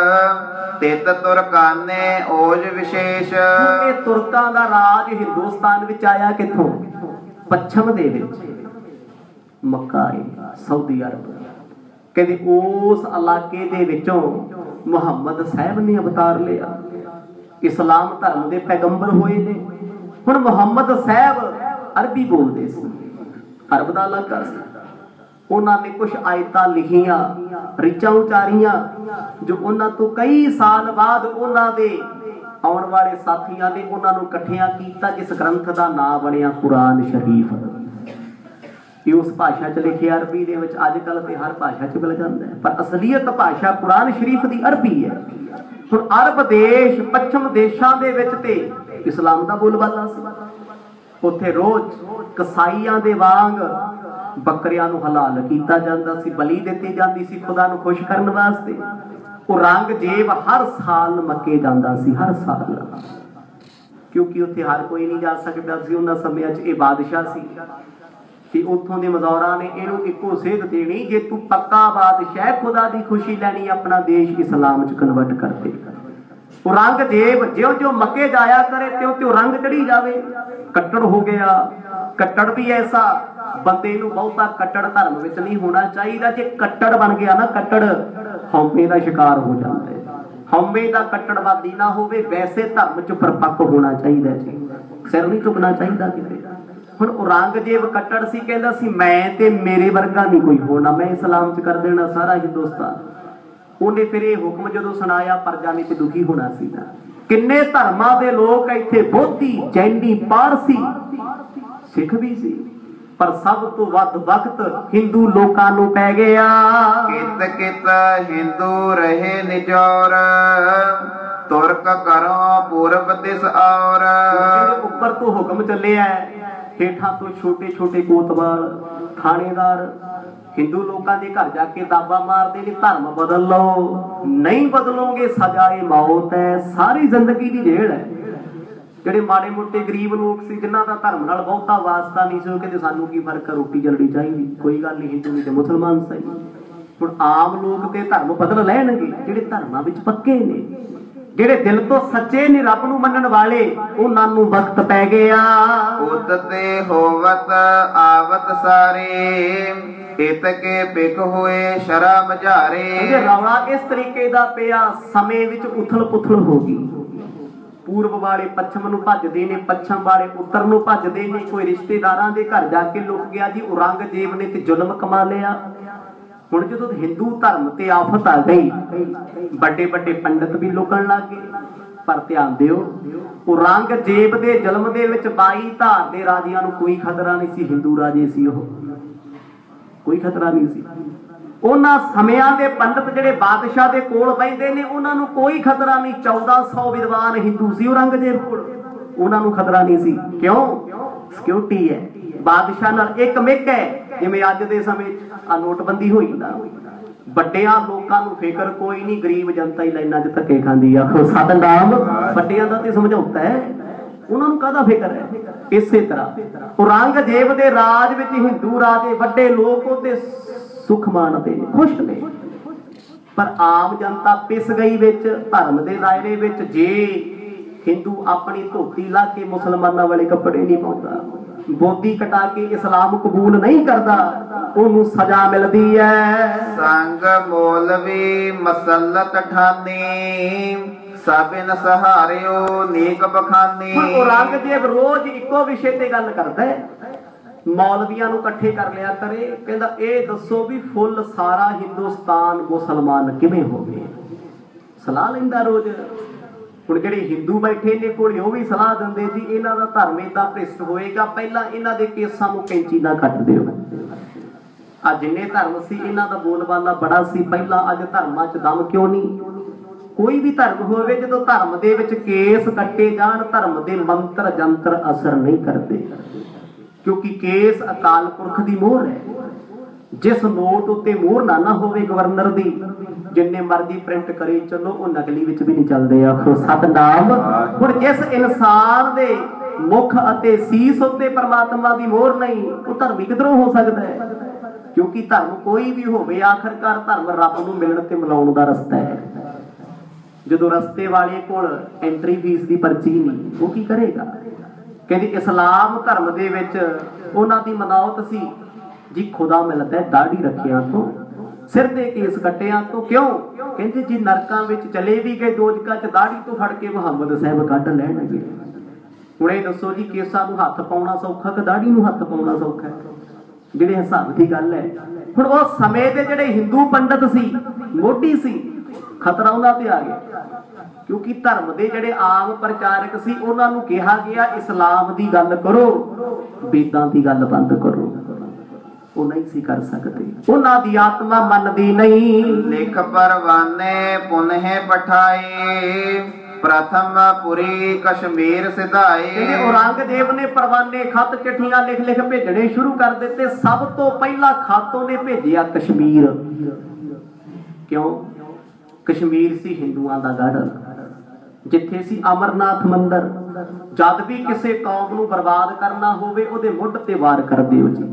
ਤਿਤ ਤੁਰਕਾਨੇ ਓਜ ਵਿਸ਼ੇਸ਼। ਇਹ ਤੁਰਕਾਂ ਦਾ ਰਾਜ ਹਿੰਦੁਸਤਾਨ ਵਿੱਚ ਆਇਆ ਕਿੱਥੋਂ? ਪੱਛਮ ਦੇ ਵਿੱਚ, ਮੱਕਾ ਹੈ, ਸਾਊਦੀ ਅਰਬ। ਕਹਿੰਦੇ ਉਸ ਇਲਾਕੇ ਦੇ ਵਿੱਚੋਂ ਮੁਹੰਮਦ ਸਾਹਿਬ ਨੇ ਅਵਤਾਰ ਲਿਆ, ਇਸਲਾਮ ਧਰਮ ਦੇ ਪੈਗੰਬਰ ਹੋਏ ਨੇ। ਹੁਣ ਮੁਹੰਮਦ ਸਾਹਿਬ ਅਰਬੀ ਬੋਲਦੇ ਸੀ, ਅਰਬ ਦਾ ਇਲਾਕਾ ਸੀ। ਉਹਨਾਂ ਨੇ ਕੁਝ ਆਇਤਾਂ ਲਿਖੀਆਂ, ਰਿਚਾਂ ਉਚਾਰੀਆਂ, ਜੋ ਉਹਨਾਂ ਤੋਂ ਕਈ ਸਾਲ ਬਾਅਦ ਉਹਨਾਂ ਦੇ ਆਉਣ ਵਾਲੇ ਸਾਥੀਆਂ ਨੇ ਉਹਨਾਂ ਨੂੰ ਇਕੱਠਿਆਂ ਕੀਤਾ, ਜਿਸ ਗ੍ਰੰਥ ਦਾ ਨਾਮ ਬਣਿਆ ਕੁਰਾਨ ਸ਼ਰੀਫ। ਇਹ ਉਸ ਭਾਸ਼ਾ 'ਚ ਲਿਖਿਆ, ਅਰਬੀ ਦੇ ਵਿੱਚ। ਅੱਜ ਕੱਲ੍ਹ ਤੇ ਹਰ ਭਾਸ਼ਾ 'ਚ ਮਿਲ ਜਾਂਦਾ ਹੈ, ਪਰ ਅਸਲੀਅਤ ਭਾਸ਼ਾ ਕੁਰਾਨ ਸ਼ਰੀਫ ਦੀ ਅਰਬੀ ਹੈ। ਹੁਣ ਅਰਬ ਦੇਸ਼, ਪੱਛਮ ਦੇਸ਼ਾਂ ਦੇ ਵਿੱਚ ਤੇ ਇਸਲਾਮ ਦਾ ਬੋਲਬਾਲਾ ਸੀ। ਉੱਥੇ ਰੋਜ਼ ਕਸਾਈਆਂ ਦੇ ਵਾਂਗ ਬੱਕਰਿਆਂ ਨੂੰ ਹਲਾਲ ਕੀਤਾ ਜਾਂਦਾ ਸੀ, ਬਲੀ ਦਿੱਤੀ ਜਾਂਦੀ ਸੀ ਖੁਦਾ ਨੂੰ ਖੁਸ਼ ਕਰਨ ਵਾਸਤੇ। ਔਰੰਗਜ਼ੇਬ ਹਰ ਸਾਲ ਮੱਕੇ ਜਾਂਦਾ ਸੀ, ਹਰ ਸਾਲ, ਕਿਉਂਕਿ ਉੱਥੇ ਹਰ ਕੋਈ ਨਹੀਂ ਜਾ ਸਕਦਾ ਸੀ ਉਹਨਾਂ ਸਮਿਆਂ 'ਚ। ਇਹ ਬਾਦਸ਼ਾਹ ਸੀ ਤੇ ਉੱਥੋਂ ਦੇ ਮਜ਼ਦੂਰਾਂ ਨੇ ਇਹਨੂੰ ਇੱਕੋ ਸੇਧ ਦੇਣੀ, ਜੇ ਤੂੰ ਪੱਕਾ ਬਾਦਸ਼ਾਹ ਖੁਦਾ ਦੀ ਖੁਸ਼ੀ ਲੈਣੀ, ਆਪਣਾ ਦੇਸ਼ ਇਸਲਾਮ 'ਚ ਕਨਵਰਟ ਕਰ ਦੇ। ਔਰੰਗਜ਼ੇਬ ਜਿਉਂ ਜਿਉਂ ਮੱਕੇ ਜਾਇਆ ਕਰੇ ਤਿਉਂ ਤਿਉਂ ਰੰਗ ਚੜੀ ਜਾਵੇ, ਕੱਟੜ ਹੋ ਗਿਆ। ਕੱਟੜ ਵੀ ਐਸਾ, ਬੰਦੇ ਨੂੰ ਬਹੁਤਾ ਕੱਟੜ ਧਰਮ ਵਿੱਚ ਨਹੀਂ ਹੋਣਾ ਚਾਹੀਦਾ। ਜੇ ਕੱਟੜ ਬਣ ਗਿਆ ਨਾ, ਕੱਟੜ ਹਉਮੈ ਦਾ ਸ਼ਿਕਾਰ ਹੋ ਜਾਂਦਾ ਹੈ। ਹਉਮੈ ਦਾ ਕੱਟੜਵਾਦੀ ਨਾ ਹੋਵੇ, ਵੈਸੇ ਧਰਮ 'ਚ ਪਰਪੱਕ ਹੋਣਾ ਚਾਹੀਦਾ ਜੀ, ਸਿਰ ਨਹੀਂ ਝੁਕਣਾ ਚਾਹੀਦਾ ਕਿਤੇ। ਹੁਣ ਔਰੰਗਜ਼ੇਬ ਕੱਟੜ ਸੀ, ਕਹਿੰਦਾ ਸੀ ਮੈਂ ਤੇ ਮੇਰੇ ਵਰਗਾ ਨਹੀਂ ਕੋਈ ਹੋਣਾ, ਮੈਂ ਇਸਲਾਮ 'ਚ ਕਰ ਦੇਣਾ ਸਾਰਾ ਹਿੰਦੁਸਤਾਨ। ਉਹਨੇ ਫਿਰ ਇਹ ਹੁਕਮ ਜਦੋਂ ਸੁਣਾਇਆ, ਪ੍ਰਜਾ ਨੇ ਤੇ ਦੁਖੀ ਹੋਣਾ ਸੀ। ਕਿੰਨੇ ਧਰਮਾਂ ਦੇ ਲੋਕ ਇੱਥੇ, ਬੋਧੀ, ਜੈਨੀ, ਪਾਰਸੀ, ਸਿੱਖ ਵੀ ਸੀ, ਪਰ ਸਭ ਤੋਂ ਵੱਧ ਵਕਤ ਹਿੰਦੂ ਲੋਕਾਂ ਨੂੰ ਪੈ ਗਿਆ। ਕਿਤ ਕਿਤ ਹਿੰਦੂ ਰਹੇ ਨਿਜੌਰ, ਤੁਰਕ ਕਰੋ ਪੂਰਬ ਦਿਸ ਔਰ। ਉੱਪਰ ਤੋਂ ਹੁਕਮ ਚੱਲਿਆ, ਹੇਠਾਂ ਤੋਂ ਛੋਟੇ ਛੋਟੇ ਕੋਤਵਾਲ, ਥਾਣੇਦਾਰ ਹਿੰਦੂ ਲੋਕਾਂ ਦੇ ਘਰ ਜਾ ਕੇ ਦਾਬਾ ਮਾਰਦੇ ਨੇ, ਧਰਮ ਬਦਲ ਲਓ, ਨਹੀਂ ਬਦਲੋਗੇ ਸਜ਼ਾਏ ਮੌਤ ਹੈ। ਸਾਰੀ ਜ਼ਿੰਦਗੀ ਦੀ ਜੇਲ੍ਹ ਹੈ। ਜਿਹੜੇ ਮਾੜੇ ਮੋਟੇ ਗਰੀਬ ਲੋਕ ਸੀ, ਜਿਨ੍ਹਾਂ ਦਾ ਧਰਮ ਨਾਲ ਬਹੁਤਾ ਵਾਸਤਾ ਨਹੀਂ ਸੀ, ਉਹ ਕਹਿੰਦੇ ਸਾਨੂੰ ਕੀ ਫਰਕ ਹੈ, ਰੋਟੀ ਜਲਦੀ ਚਾਹੀਦੀ, ਕੋਈ ਗੱਲ ਨਹੀਂ, ਹਿੰਦੂ ਨਹੀਂ ਤੇ ਮੁਸਲਮਾਨ ਸਹੀ। ਹੁਣ ਆਮ ਲੋਕ ਤੇ ਧਰਮ ਬਦਲ ਲੈਣਗੇ, ਜਿਹੜੇ ਧਰਮਾਂ ਵਿੱਚ ਪੱਕੇ ਨੇ, ਜਿਹੜੇ ਦਿਲ ਤੋਂ ਸੱਚੇ ਨੇ, ਰੱਬ ਨੂੰ ਮੰਨਣ ਵਾਲੇ, ਉਹਨਾਂ ਨੂੰ ਵਕਤ ਪੈ ਗਿਆ। ਉਦ ਤੇ ਹੋਵਤ ਆਵਤ ਸਾਰੇ, ਇਤ ਕੇ ਪਿਕ ਹੋਏ ਸ਼ਰ੍ਹਾ ਮਝਾਰੇ। ਇਹ ਰੌਲਾ ਇਸ ਤਰੀਕੇ ਦਾ ਪਿਆ, ਸਮੇਂ ਵਿੱਚ ਉਥਲ ਪੁਥਲ ਹੋ ਗਈ। ਪੂਰਬ ਵਾਲੇ ਪੱਛਮ ਨੂੰ ਭੱਜਦੇ ਨੇ, ਪੱਛਮ ਵਾਲੇ ਉੱਤਰ ਨੂੰ ਭੱਜਦੇ ਨੇ। ਕੋਈ ਰਿਸ਼ਤੇਦਾਰਾਂ ਦੇ ਘਰ ਜਾ ਕੇ ਲੁਕ ਗਿਆ ਜੀ। ਔਰੰਗਜ਼ੇਬ ਨੇ ਤੇ ਜ਼ੁਲਮ ਕਮਾ ਲਿਆ। ਹੁਣ ਜਦੋਂ ਹਿੰਦੂ ਧਰਮ ਤੇ ਆਫਤ ਆ ਗਈ, ਵੱਡੇ ਵੱਡੇ ਪੰਡਤ ਵੀ ਲੁਕਣ ਲੱਗ ਗਏ। ਪਰ ਧਿਆਨ ਦਿਓ, ਔਰੰਗਜ਼ੇਬ ਦੇ ਜ਼ੁਲਮ ਦੇ ਵਿੱਚ ਬਾਈ ਧਾਰ ਦੇ ਰਾਜਿਆਂ ਨੂੰ ਕੋਈ ਖਤਰਾ ਨਹੀਂ ਸੀ। ਹਿੰਦੂ ਰਾਜੇ ਸੀ, ਉਹ ਕੋਈ ਖਤਰਾ ਨਹੀਂ ਸੀ। ਉਹਨਾਂ ਸਮਿਆਂ ਦੇ ਪੰਡਤ ਜਿਹੜੇ ਬਾਦਸ਼ਾਹ ਦੇ ਕੋਲ ਬੈਠਦੇ ਨੇ, ਉਹਨਾਂ ਨੂੰ ਕੋਈ ਖਤਰਾ ਨਹੀਂ। ਚੌਦਾਂ ਸੌ ਵਿਦਵਾਨ ਹਿੰਦੂ ਸੀ ਔਰੰਗਜ਼ੇਬ ਕੋਲ, ਉਹਨਾਂ ਨੂੰ ਖਤਰਾ ਨਹੀਂ ਸੀ। ਕਿਉਂ? ਸਿਕਿਉਰਿਟੀ ਹੈ, ਬਾਦਸ਼ਾਹ ਨਾਲ ਇੱਕ ਮਿੱਕ ਹੈ। ਜਿਵੇਂ ਅੱਜ ਦੇ ਸਮੇਂ ਆ ਨੋਟਬੰਦੀ ਹੋਈ ਨਾ, ਵੱਡਿਆਂ ਲੋਕਾਂ ਨੂੰ ਫਿਕਰ ਕੋਈ ਨਹੀਂ, ਗਰੀਬ ਜਨਤਾ ਹੀ ਲਾਈਨਾਂ 'ਚ ਧੱਕੇ ਖਾਂਦੀ ਆ। ਆਖੋ ਸਤਨਾਮ। ਵੱਡਿਆਂ ਦਾ ਤੇ ਸਮਝੌਤਾ ਹੈ, ਉਹਨਾਂ ਨੂੰ ਕਾਹਦਾ ਫਿਕਰ ਹੈ। ਇਸੇ ਤਰ੍ਹਾਂ ਔਰੰਗਜ਼ੇਬ ਦੇ ਰਾਜ ਵਿੱਚ ਹਿੰਦੂ ਰਾਜੇ ਵੱਡੇ ਲੋਕ ਉਹਦੇ ਸੁਖ ਮਾਣਦੇ ਖੁਸ਼ ਨੇ, ਪਰ ਆਮ ਜਨਤਾ ਪਿਸ ਗਈ ਵਿੱਚ ਧਰਮ ਦੇ ਦਾਇਰੇ ਵਿੱਚ। ਜੇ ਹਿੰਦੂ ਆਪਣੀ ਧੋਤੀ ਲਾ ਕੇ ਮੁਸਲਮਾਨਾਂ ਵਾਲੇ ਕੱਪੜੇ ਨਹੀਂ ਪਾਉਂਦਾ, ਬੋਦੀ ਕਟਾ ਕੇ ਇਸਲਾਮ ਕਬੂਲ ਨਹੀਂ ਕਰਦਾ, ਉਹਨੂੰ ਸਜ਼ਾ ਮਿਲਦੀ ਹੈ। ਸੰਗ ਮੌਲਵੀ ਮਸਲਤ ਠਾਨੀ ਸਾਬਿਨ ਸਹਾਰਿਓ ਨੇਕ ਬਖਾਨੀ। ਔਰੰਗਜ਼ੇਬ ਰੋਜ਼ ਇੱਕੋ ਵਿਸ਼ੇ ਤੇ ਗੱਲ ਕਰਦਾ ਹੈ, ਮੌਲਵੀਆਂ ਨੂੰ ਇਕੱਠੇ ਕਰ ਲਿਆ ਕਰੇ, ਕਹਿੰਦਾ ਇਹ ਦੱਸੋ ਵੀ ਫੁੱਲ ਸਾਰਾ ਹਿੰਦੁਸਤਾਨ ਮੁਸਲਮਾਨ ਕਿਵੇਂ ਹੋ ਗਏ। ਸਲਾਹ ਲੈਂਦਾ ਰੋਜ਼। ਹੁਣ ਜਿਹੜੇ ਹਿੰਦੂ ਬੈਠੇ ਨੇ ਕੋਲ ਉਹ ਵੀ ਸਲਾਹ ਦਿੰਦੇ ਜੀ ਇਹਨਾਂ ਦਾ ਧਰਮ ਏਦਾਂ ਭ੍ਰਿਸ਼ਟ ਹੋਏਗਾ, ਪਹਿਲਾਂ ਇਹਨਾਂ ਦੇ ਕੇਸਾਂ ਨੂੰ ਕੈਂਚੀ ਨਾਲ ਕੱਟ ਦਿਓ। ਆ ਜਿੰਨੇ ਧਰਮ ਸੀ ਇਹਨਾਂ ਦਾ ਬੋਲਬਾਲਾ ਬੜਾ ਸੀ ਪਹਿਲਾਂ, ਅੱਜ ਧਰਮਾਂ 'ਚ ਦਮ ਕਿਉਂ ਨਹੀਂ। ਕੋਈ ਵੀ ਧਰਮ ਹੋਵੇ, ਜਦੋਂ ਧਰਮ ਦੇ ਵਿੱਚ ਕੇਸ ਕੱਟੇ ਜਾਣ, ਧਰਮ ਦੇ ਮੰਤਰ ਜੰਤਰ ਅਸਰ ਨਹੀਂ ਕਰਦੇ, ਕਿਉਂਕਿ ਕੇਸ ਅਕਾਲ ਪੁਰਖ ਦੀ ਮੋਹਰ ਹੈ। ਜਿਸ ਨੋਟ ਉੱਤੇ ਮੋਹਰ ਨਾ ਨਾ ਹੋਵੇ ਗਵਰਨਰ ਦੀ, ਜਿੰਨੇ ਮਰਜ਼ੀ ਪ੍ਰਿੰਟ ਕਰੇ ਚਲੋ, ਉਹ ਨਕਲੀ ਵਿੱਚ ਵੀ ਨਹੀਂ ਚੱਲਦੇ। ਆਖੋ ਸਤਨਾਮ। ਹੁਣ ਜਿਸ ਇਨਸਾਨ ਦੇ ਮੁਖ ਅਤੇ ਸੀਸ ਉੱਤੇ ਪਰਮਾਤਮਾ ਦੀ ਮੋਹਰ ਨਹੀਂ, ਉਹ ਧਰਮੀ ਕਿਧਰੋਂ ਹੋ ਸਕਦਾ ਹੈ। ਕਿਉਂਕਿ ਧਰਮ ਕੋਈ ਵੀ ਹੋਵੇ, ਆਖਰਕਾਰ ਧਰਮ ਰੱਬ ਨੂੰ ਮਿਲਣ ਤੇ ਮਿਲਾਉਣ ਦਾ ਰਸਤਾ ਹੈ। ਜਦੋਂ ਰਸਤੇ ਵਾਲੇ ਕੋਲ ਐਂਟਰੀ ਫੀਸ ਦੀ ਪਰਚੀ ਨਹੀਂ, ਉਹ ਕੀ ਕਰੇਗਾ। ਕਹਿੰਦੇ ਇਸਲਾਮ ਧਰਮ ਦੇ ਵਿੱਚ ਉਹਨਾਂ ਦੀ ਮਨਾਉਤ ਸੀ ਜੀ, ਖੁਦਾ ਮਿਲਦਾ ਦਾੜੀ ਰੱਖਿਆ ਤੋਂ, ਸਿਰ ਦੇ ਕੇਸ ਕੱਟਿਆ ਤੋਂ। ਕਿਉਂ? ਕਹਿੰਦੇ ਜੀ ਨਰਕਾਂ ਵਿੱਚ ਚਲੇ ਵੀ ਗਏ, ਦੋਜਕਾਂ 'ਚ ਦਾੜੀ ਤੋਂ ਫੜ ਕੇ ਮੁਹੰਮਦ ਸਾਹਿਬ ਕੱਢ ਲੈਣਗੇ। ਹੁਣ ਇਹ ਦੱਸੋ ਜੀ, ਕੇਸਾਂ ਨੂੰ ਹੱਥ ਪਾਉਣਾ ਸੌਖਾ ਕਿ ਦਾੜੀ ਨੂੰ ਹੱਥ ਪਾਉਣਾ ਸੌਖਾ ਹੈ? ਜਿਹੜੇ ਹਿਸਾਬ ਦੀ ਗੱਲ ਹੈ। ਹੁਣ ਉਸ ਸਮੇਂ ਦੇ ਜਿਹੜੇ ਹਿੰਦੂ ਪੰਡਤ ਸੀ, ਮੋਢੀ ਸੀ, ਖਤਰਾ ਉਹਨਾਂ ਤੇ ਆ ਗਿਆ, ਕਿਉਂਕਿ ਧਰਮ ਦੇ ਜਿਹੜੇ ਆਮ ਪ੍ਰਚਾਰਕ ਸੀ ਉਹਨਾਂ ਨੂੰ ਕਿਹਾ ਗਿਆ ਇਸਲਾਮ ਦੀ ਗੱਲ ਕਰੋ, ਵੇਦਾਂ ਦੀ ਗੱਲ ਬੰਦ ਕਰੋ। ਉਹ ਨਹੀਂ ਸੀ ਕਰ ਸਕਦੇ, ਉਹਨਾਂ ਦੀ ਆਤਮਾ ਮੰਨਦੀ ਨਹੀਂ। ਲਿਖ ਪਰਵਾਨੇ ਪੁਨਹਿ ਪਠਾਏ ਪ੍ਰਥਮ ਪੁਰੀ ਕਸ਼ਮੀਰ ਸਿਧਾਏ। ਜਿਹੜੇ ਔਰੰਗਜ਼ੇਬ ਨੇ ਪਰਵਾਨੇ ਖੱਤ ਚਿੱਠੀਆਂ ਲਿਖ ਲਿਖ ਭੇਜਣੇ ਸ਼ੁਰੂ ਕਰ ਦਿੱਤੇ। ਸਭ ਤੋਂ ਪਹਿਲਾ ਖੱਤ ਉਹਨੇ ਭੇਜਿਆ ਕਸ਼ਮੀਰ। ਕਿਉਂ? ਕਸ਼ਮੀਰ ਸੀ ਹਿੰਦੂਆਂ ਦਾ ਗੜ੍ਹ, ਜਿੱਥੇ ਸੀ ਅਮਰਨਾਥ ਮੰਦਿਰ। ਜਦ ਵੀ ਕਿਸੇ ਕੌਮ ਨੂੰ ਬਰਬਾਦ ਕਰਨਾ ਹੋਵੇ, ਉਹਦੇ ਮੁੱਢ ਤੇ ਵਾਰ ਕਰਦੇ ਹੋ ਜੀ।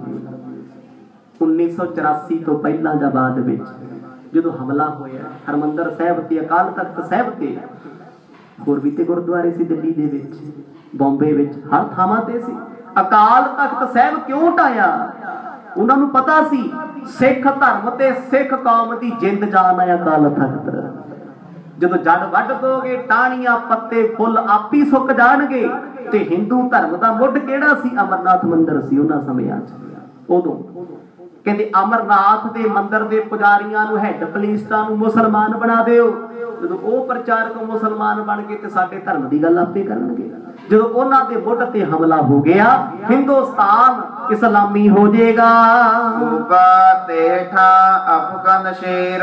ਉੱਨੀ ਸੌ ਚੁਰਾਸੀ ਤੋਂ ਪਹਿਲਾਂ ਜਾਂ ਬਾਅਦ ਵਿੱਚ ਜਦੋਂ ਹਮਲਾ ਹੋਇਆ ਹਰਮੰਦਰ ਸਾਹਿਬ ਤੇ, ਅਕਾਲ ਤਖਤ ਸਾਹਿਬ ਤੇ, ਹੋਰ ਵੀ ਤੇ ਗੁਰਦੁਆਰੇ ਸੀ ਦਿੱਲੀ ਦੇ ਵਿੱਚ, ਬੰਬੇ ਵਿੱਚ, ਹਰ ਥਾਵਾਂ ਤੇ ਸੀ। ਅਕਾਲ ਤਖਤ ਸਾਹਿਬ ਕਿਉਂ ਢਾਇਆ? ਉਹਨਾਂ ਨੂੰ ਪਤਾ ਸੀ ਸਿੱਖ ਧਰਮ ਤੇ ਸਿੱਖ ਕੌਮ ਦੀ ਜਿੰਦ ਜਾਨ ਹੈ ਅਕਾਲ ਤਖਤ। ਜਦੋਂ ਜੜ ਵੱਢ ਦੋਗੇ, ਟਾਹਣੀਆਂ ਪੱਤੇ ਫੁੱਲ ਆਪੀ ਸੁੱਕ ਜਾਣਗੇ। ਤੇ ਹਿੰਦੂ ਧਰਮ ਦਾ ਮੁੱਢ ਕਿਹੜਾ ਸੀ? ਅਮਰਨਾਥ ਮੰਦਿਰ ਸੀ ਉਹਨਾਂ ਸਮਿਆਂ 'ਚ। ਉਦੋਂ ਕਹਿੰਦੇ ਅਮਰਨਾਥ ਦੇ ਮੰਦਿਰ ਦੇ ਪੁਜਾਰੀਆਂ ਨੂੰ, ਹੈੱਡ ਪੁਲਿਸਟਾਂ ਨੂੰ ਮੁਸਲਮਾਨ ਬਣਾ ਦਿਓ। ਜਦੋਂ ਉਹ ਪ੍ਰਚਾਰਕ ਮੁਸਲਮਾਨ ਬਣ ਗਏ ਤੇ ਸਾਡੇ ਧਰਮ ਦੀ ਗੱਲ ਆਪੇ ਕਰਨਗੇ। ਜਦੋਂ ਉਹਨਾਂ ਦੇ ਮੁੱਢ ਤੇ ਹਮਲਾ ਹੋ ਗਿਆ, ਹਿੰਦੁਸਤਾਨ ਇਸਲਾਮੀ ਹੋ ਜਾਏਗਾ। ਸੂਬਾ ਤੇਠਾ ਅਫਗਨ ਸ਼ੇਰ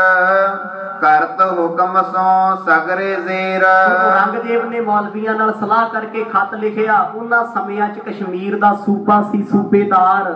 ਕਰਤ ਹੁਕਮ ਸੋ ਸਗਰੇ ਜ਼ੇਰ। ਔਰੰਗਜ਼ੇਬ ਨੇ ਮੌਲਵੀਆਂ ਨਾਲ ਸਲਾਹ ਕਰਕੇ ਖੱਤ ਲਿਖਿਆ। ਉਹਨਾਂ ਸਮਿਆਂ 'ਚ ਕਸ਼ਮੀਰ ਦਾ ਸੂਬਾ ਸੀ ਸੂਬੇਦਾਰ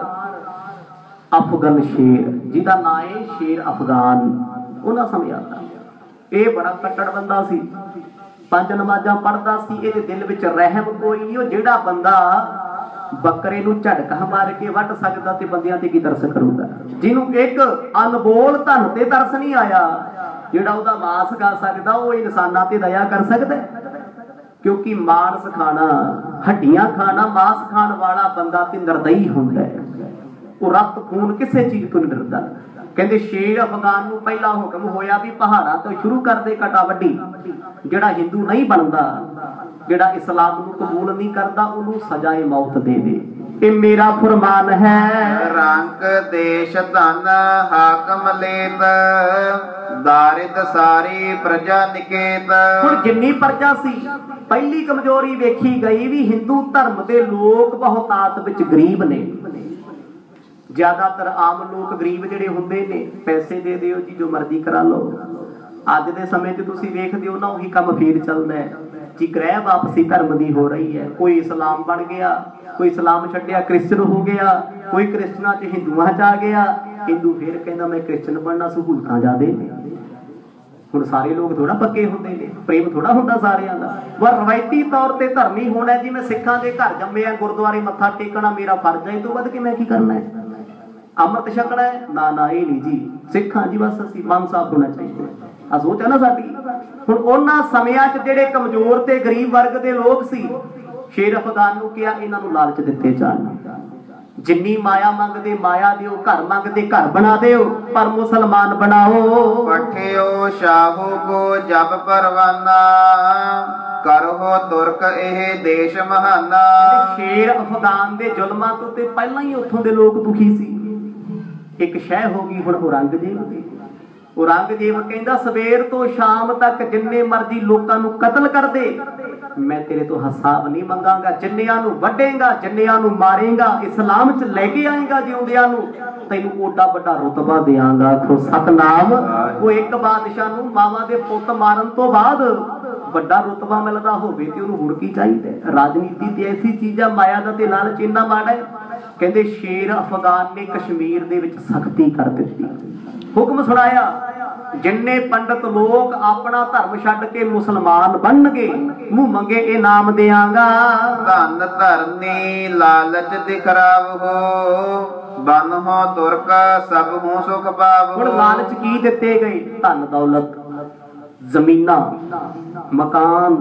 ਅਫਗਨ ਸ਼ੇਰ, ਜਿਹਦਾ ਨਾਂ ਹੈ ਸ਼ੇਰ ਅਫਗਾਨ। ਉਹਨਾਂ ਸਮਿਆਂ ਦਾ ਇਹ ਬੜਾ ਕੱਟੜ ਬੰਦਾ ਸੀ, ਪੰਜ ਨਮਾਜ਼ਾਂ ਪੜ੍ਹਦਾ ਸੀ, ਇਹਦੇ ਦਿਲ ਵਿੱਚ ਰਹਿਮ ਕੋਈ ਨਹੀਂ। ਉਹ ਜਿਹੜਾ ਬੰਦਾ ਬੱਕਰੇ ਨੂੰ ਝਟਕਾ ਮਾਰ ਕੇ ਵੱਢ ਸਕਦਾ ਤੇ ਬੰਦਿਆਂ ਤੇ ਕੀ ਤਰਸ ਕਰੂਗਾ? ਜਿਹਨੂੰ ਇੱਕ ਅਨਮੋਲ ਧਨ ਤੇ ਤਰਸ ਨਹੀਂ ਆਇਆ, ਜਿਹੜਾ ਉਹਦਾ ਮਾਸ ਖਾ ਸਕਦਾ, ਉਹ ਇਨਸਾਨਾਂ ਤੇ ਦਇਆ ਕਰ ਸਕਦਾ। ਕਿਉਂਕਿ ਮਾਂਸ ਖਾਣਾ, ਹੱਡੀਆਂ ਖਾਣਾ, ਮਾਸ ਖਾਣ ਵਾਲਾ ਬੰਦਾ ਤੇ ਨਿਰਦਈ ਹੁੰਦਾ ਹੈ। ਉਹ ਰਕਤ ਖੂਨ ਕਿਸੇ ਚੀਜ਼ ਤੋਂ ਨਹੀਂ ਡਰਦਾ। ਕਹਿੰਦੇ ਸ਼ੇਰ ਅਫਗਾਨ ਨੂੰ ਪਹਿਲਾ ਹੁਕਮ ਹੋਇਆ ਵੀ ਪਹਾੜਾਂ ਤੋਂ ਸ਼ੁਰੂ ਕਰਦੇ ਕਟਾ ਵੱਢੀ। ਜਿਹੜਾ ਹਿੰਦੂ ਨਹੀਂ ਬਣਦਾ, ਜਿਹੜਾ ਇਸਲਾਮ ਨੂੰ ਕਬੂਲ ਨਹੀਂ ਕਰਦਾ, ਉਹਨੂੰ ਸਜ਼ਾਏ ਮੌਤ ਦੇ ਦੇ। ਇਹ ਮੇਰਾ ਫਰਮਾਨ ਹੈ। ਰੰਗ ਦੇਸ਼ ਧਨ ਹਾਕਮ ਲੇਤ ਦਾਰਿਦ ਸਾਰੀ ਪ੍ਰਜਾ ਨਿਕੇਤ। ਹੁਣ ਜਿੰਨੀ ਪ੍ਰਜਾ ਸੀ, ਪਹਿਲੀ ਕਮਜ਼ੋਰੀ ਵੇਖੀ ਗਈ ਵੀ ਹਿੰਦੂ ਧਰਮ ਦੇ ਲੋਕ ਬਹੁਤਾਤ ਵਿੱਚ ਗਰੀਬ ਨੇ। ਜ਼ਿਆਦਾਤਰ ਆਮ ਲੋਕ ਗਰੀਬ ਜਿਹੜੇ ਹੁੰਦੇ ਨੇ, ਪੈਸੇ ਦੇ ਦਿਓ ਜੀ ਜੋ ਮਰਜ਼ੀ ਕਰਾ ਲਓ। ਅੱਜ ਦੇ ਸਮੇਂ 'ਚ ਤੁਸੀਂ ਵੇਖਦੇ ਹੋ ਨਾ, ਉਹੀ ਕੰਮ ਫੇਰ ਚੱਲਦਾ ਹੈ। जी ग्रह वापसी धर्म की हो रही है। कोई इस्लाम बन गया, कोई इस्लाम छड्डिया क्रिश्चन हो गया, कोई क्रिश्चना च हिंदुआ च आ गया। हिंदू फिर कहता मैं क्रिश्चन बनना, सहूलतां ज्यादा ने। हुण सारे लोग थोड़ा पक्के होंदे ने, प्रेम थोड़ा हुंदा सारिਆਂ ਦਾ। पर रवायती तौर ते धर्मी होना जी मैं सिखां दे घर जम्मे आ, गुरुद्वारे मत्था टेकना मेरा फर्ज है, इस तो वध के मैं की करना है? अमृत छकना है? ना ना ये नहीं जी, सिखां जी बस असीं मन साफ होना चाहिए। आ सोच है ना साडी। हुण उन्हां समयां च जिहड़े कमजोर ते गरीब वर्ग दे लोग सी, शेर अफगान नूं किहा इन्हां नूं लालच दित्ते जाण, जिन्नी माया मंगदे माया दिओ, घर मंगदे घर बना दिओ, पर मुसलमान बनाओ। पठियो शाहू को जब परवाना, करहो तुर्क एह देश महाना। शेर अफगान दे जुल्मां तो ते पहलां ही उत्थों दे लोग दुखी सी। एक शह हो गई हुण औरंगजेब दी। औरंगजेब कहंदा सवेर तो शाम तक जिन्ने मर्जी लोकां नूं कतल कर दे, मैं तेरे तो हिसाब नहीं मंगांगा। जिन्नियां नूं वड्डेगा, जिन्नियां नूं मारेगा, इस्लाम च लेके आएगा जिउंदियां नूं, तैनूं ओडा वड्डा रुतबा देआंगा। आखो सतनाम। वो एक बादशाह नूं मावां दे पुੱਤ मारन तो बाद वड्डा रुतबा मिलदा होवे ते ओनूं हुण की चाहीदा? राजनीति ते ऐसी चीज़ आ, माया दा ते लालच इन्ना माड़ा है। कहंदे शेर अफगान ने कश्मीर दे विच सख्ती कर दित्ती, हुक्म सुनाया जिन्ने पंडित लोग अपना धर्म छड्ड के मुसलमान बनणगे, मुंह मंगे इनाम देआंगा। धन धरनी लालच दिखराव हो, बन हो तुर्क सब हो सुख पाव। हुण लालच की दित्ते गए? धन दौलत, जमीनां, मकान,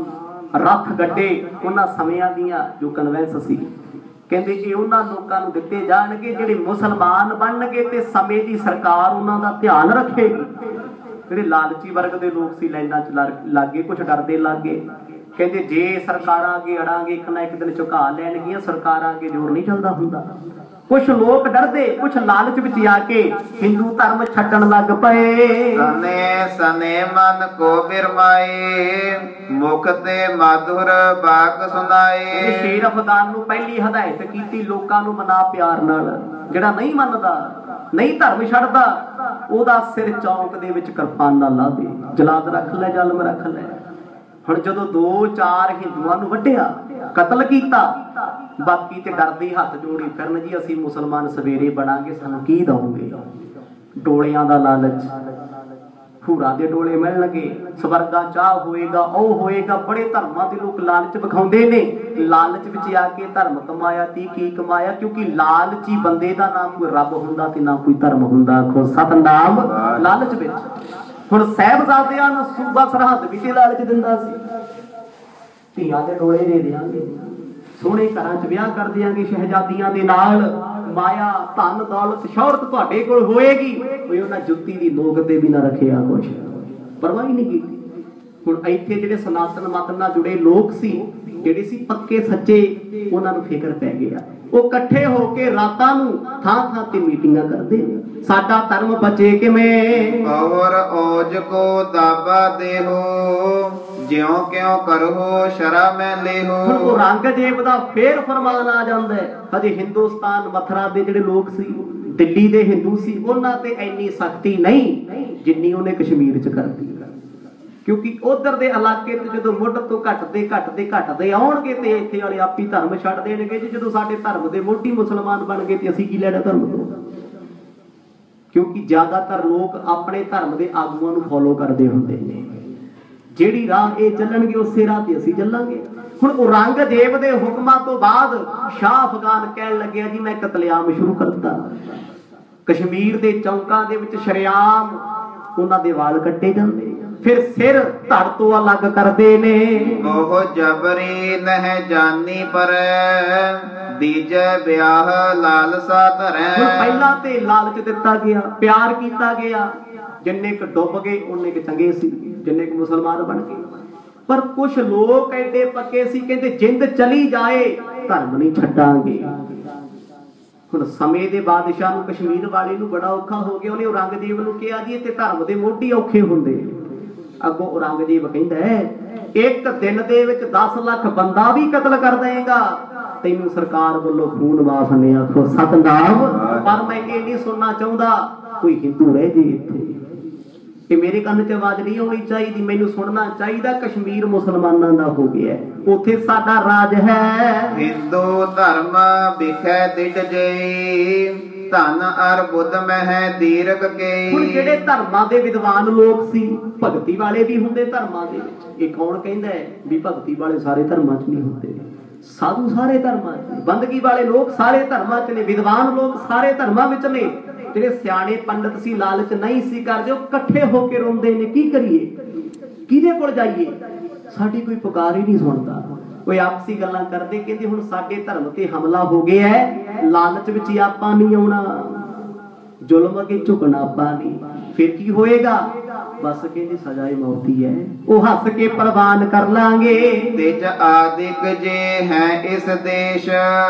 रथ गड्डे। उन्हां समयां दियां जो कन्वेंस सी, कहंदे ये उन्हां लोकां नूं दित्ते जाणगे जिहड़े मुसलमान बनणगे ते समय दी सरकार उन्हां दा ध्यान रखेगी। जिहड़े लालची वर्ग दे लोग सी लाइनां च लागे, कुछ डरदे लागे। कहंदे जे सरकारां अगे अड़ांगे एक ना एक दिन झुका लैणगीਆਂ, सरकारां अगे जोर नहीं चलदा हुंदा। कुछ लोग डरदे, कुछ लालच विच आके हिंदू धर्म छड्डण लग पए। सने सने मन को बिरमाए, मुख ते मधुर बाक सुनाए। शेर अफगान नूं पहली हदायत कीती लोकां नूं मना प्यार नाल। जिहड़ा नहीं मनदा, नहीं धर्म छड्डदा, ओदा सिर चौंक दे विच किरपाना ला दे, जलाद रख ले, जलम रख ले। हुण जदों दो चार हिंदुआं नूं वड्ढिया, कतल कीता, बाकी ते डरदी हत्थ जोड़ी फिरन जी असीं मुसलमान सवेरे बनांगे, सानूं की दओगे? डोलियां दा लालच, हूरां दे डोले मिलणगे, स्वर्गा चाह होएगा, ओ होएगा। बड़े धर्मां दे लोक लालच विखाउंदे ने, लालच विच आके धर्म कमाया ती की कमाया? क्योंकि लालची बंदे दा ना कोई रब हुंदा ते ना कोई धर्म हुंदा। आखो सतनाम। लालच विच हुण साहिबजादियां नूं सूबा सरहद भी ते लालच दिंदा सी, धीआं दे डोले दे देआंगे, सोहणे घरां च विआह कर देआंगे शहजादियां दे नाल, माया धन दौलत शौहरत तुहाडे कोल होएगी। कोई उन्हां जुत्ती दी नोक ते भी ना रखिया, कुछ परवाह ही नहीं कीती। हुण इत्थे जिहड़े सनातन मत नाल जुड़े लोग सी, जिहड़े सी पक्के सच्चे, उन्हां नूं फिकर पै गया। वो इकट्ठे होके रातां नूं थां थां ते मीटिंगां करदे ने, साडा धर्म बचे किवें। और ओज को दाबा देहो, ज्यों क्यों करहो शरा में लेहो। हुण औरंगजेब दा फेर फरमान आ जांदा है। हजे हिंदुस्तान मथुरा दे जिहड़े लोग सी, दिल्ली दे हिंदू सी, उन्हां ते इंनी सख्ती नहीं जिन्नी उहने कश्मीर च करती। क्योंकि उधर दे इलाके ते जदों मुੱਢ ਤੋਂ घटदे घटदे घटदे आउणगे ते इत्थे वाले आपी धर्म छड्ड देणगे जी। जदों साडे धर्म दे मोਢੀ मुसलमान बन गए ते असीं की लेना धर्म तो? क्योंकि ज्यादातर लोग अपने धर्म दे आगूआं नूं फॉलो करदे हुंदे ने। ਜਿਹੜੀ ਰਾਹ ਇਹ ਚੱਲਣਗੇ ਉਸੇ ਰਾਹ ਤੇ ਅਸੀਂ ਚੱਲਾਂਗੇ। ਹੁਣ ਔਰੰਗਜ਼ੇਬ ਦੇ ਹੁਕਮਾਂ ਤੋਂ ਬਾਅਦ ਸ਼ਾਹ ਅਫਗਾਨ ਕਹਿਣ ਲੱਗਿਆ ਜੀ ਮੈਂ ਕਤਲੇਆਮ ਸ਼ੁਰੂ ਕਰਤਾ। ਕਸ਼ਮੀਰ ਦੇ ਚੌਂਕਾਂ ਦੇ ਵਿੱਚ ਸ਼ਰੇਆਮ ਉਹਨਾਂ ਦੇ ਵਾਲ ਕੱਟੇ ਜਾਂਦੇ, ਫਿਰ ਸਿਰ ਧੜ ਤੋਂ ਅਲੱਗ ਕਰਦੇ ਨੇ। ਉਹ ਜਬਰੀ ਨਹਿ ਜਾਨੀ ਪਰ ਦੀਜੇ ਵਿਆਹ ਲਾਲਸਾ ਧਰੈ। ਪਹਿਲਾਂ ਤੇ ਲਾਲਚ ਦਿੱਤਾ ਗਿਆ, ਪਿਆਰ ਕੀਤਾ ਗਿਆ। ਜਿੰਨੇ ਕ ਡੁੱਬ ਗਏ ਉਹਨੇ ਕ ਚੰਗੇ ਸੀ, ਜਿੰਨੇ ਕ ਮੁਸਲਮਾਨ ਬਣ ਗਏ। ਪਰ ਕੁਝ ਲੋਕ ਐਡੇ ਪੱਕੇ ਸੀ, ਕਹਿੰਦੇ ਜਿੰਦ ਚਲੀ ਜਾਏ ਧਰਮ ਨਹੀਂ ਛੱਡਾਂਗੇ। ਹੁਣ ਸਮੇਂ ਦੇ ਬਾਦਸ਼ਾਹ ਨੂੰ ਕਸ਼ਮੀਰ ਵਾਲੇ ਨੂੰ ਬੜਾ ਔਖਾ ਹੋ ਗਿਆ। ਉਹਨੇ ਔਰੰਗਜ਼ੇਬ ਨੂੰ ਕਿਹਾ ਜੀ ਤੇ ਧਰਮ ਦੇ ਮੋਢੀ ਔਖੇ ਹੁੰਦੇ। ਅੱਗੋਂ ਔਰੰਗਜ਼ੇਬ ਕਹਿੰਦਾ ਇੱਕ ਦਿਨ ਦੇ ਵਿੱਚ ਦਸ ਲੱਖ ਬੰਦਾ ਵੀ ਕਤਲ ਕਰ ਦੇਗਾ, ਤੈਨੂੰ ਸਰਕਾਰ ਵੱਲੋਂ ਖੂਨ ਮਾਫ ਨੇ। ਆਖੋ ਸਤਨਾਮ। ਪਰ ਮੈਂ ਇਹ ਨਹੀਂ ਸੁਣਨਾ ਚਾਹੁੰਦਾ ਕੋਈ ਹਿੰਦੂ ਰਹਿ ਜੇ ਇੱਥੇ। ਇਹ ਮੇਰੇ ਕੰਨ 'ਚ ਆਵਾਜ਼ ਨਹੀਂ ਆਉਣੀ ਚਾਹੀਦੀ, ਮੈਨੂੰ ਸੁਣਨਾ ਚਾਹੀਦਾ ਕਸ਼ਮੀਰ ਮੁਸਲਮਾਨਾਂ ਦਾ ਹੋ ਗਿਆ, ਉੱਥੇ ਸਾਡਾ ਰਾਜ ਹੈ। ਹਿੰਦੂ ਧਰਮ ਵਿਖੇ ਦਿਟ ਜਈ, ਧਨ ਅਰ ਬੁੱਧ ਮਹਿ ਦੀਰਘ ਕੇ। ਹੁਣ ਜਿਹੜੇ ਧਰਮਾਂ ਦੇ ਵਿਦਵਾਨ ਲੋਕ ਸੀ, ਭਗਤੀ ਵਾਲੇ ਵੀ ਹੁੰਦੇ ਧਰਮਾਂ ਦੇ ਵਿੱਚ। ਇਹ ਕੌਣ ਕਹਿੰਦਾ ਹੈ ਵੀ ਭਗਤੀ ਵਾਲੇ ਸਾਰੇ ਧਰਮਾਂ 'ਚ ਨਹੀਂ ਹੁੰਦੇ? ਸਾਧੂ ਸਾਰੇ ਧਰਮਾਂ 'ਚ, ਬੰਦਗੀ ਵਾਲੇ ਲੋਕ ਸਾਰੇ ਧਰਮਾਂ 'ਚ ਨੇ, ਵਿਦਵਾਨ ਲੋਕ ਸਾਰੇ ਧਰਮਾਂ ਵਿੱਚ ਨੇ। ਜਿਹੜੇ ਸਿਆਣੇ ਪੰਡਤ ਸੀ, ਲਾਲਚ ਨਹੀਂ ਸੀ ਕਰਦੇ, ਉਹ ਇਕੱਠੇ ਹੋ ਕੇ ਰੋਂਦੇ ਨੇ। ਕੀ ਕਰੀਏ, ਕਿਹਦੇ ਕੋਲ ਜਾਈਏ, ਸਾਡੀ ਕੋਈ ਪੁਕਾਰ ਹੀ ਨਹੀਂ ਸੁਣਦਾ। ਕੋਈ ਆਪਸੀ ਗੱਲਾਂ ਕਰਦੇ, ਕਹਿੰਦੇ ਹੁਣ ਸਾਡੇ ਧਰਮ ਤੇ ਹਮਲਾ ਹੋ ਗਿਆ ਹੈ, ਲਾਲਚ ਵਿੱਚ ਹੀ ਆਪਾਂ ਨਹੀਂ ਆਉਣਾ, ਜ਼ੁਲਮ ਅੱਗੇ ਝੁਕਣਾ ਆਪਾਂ ਨਹੀਂ, ਫਿਰ ਕੀ ਹੋਏਗਾ? ਬਸ ਕਹਿੰਦੇ ਸਜ਼ਾ ਹੀ ਮੌਤੀ ਹੈ, ਉਹ ਹੱਸ ਕੇ ਪ੍ਰਵਾਨ ਕਰ ਲਾਂਗੇ। ਤਿਜ ਆਦਿਕ ਜੇ ਹੈ ਇਸ ਦੇਸ਼,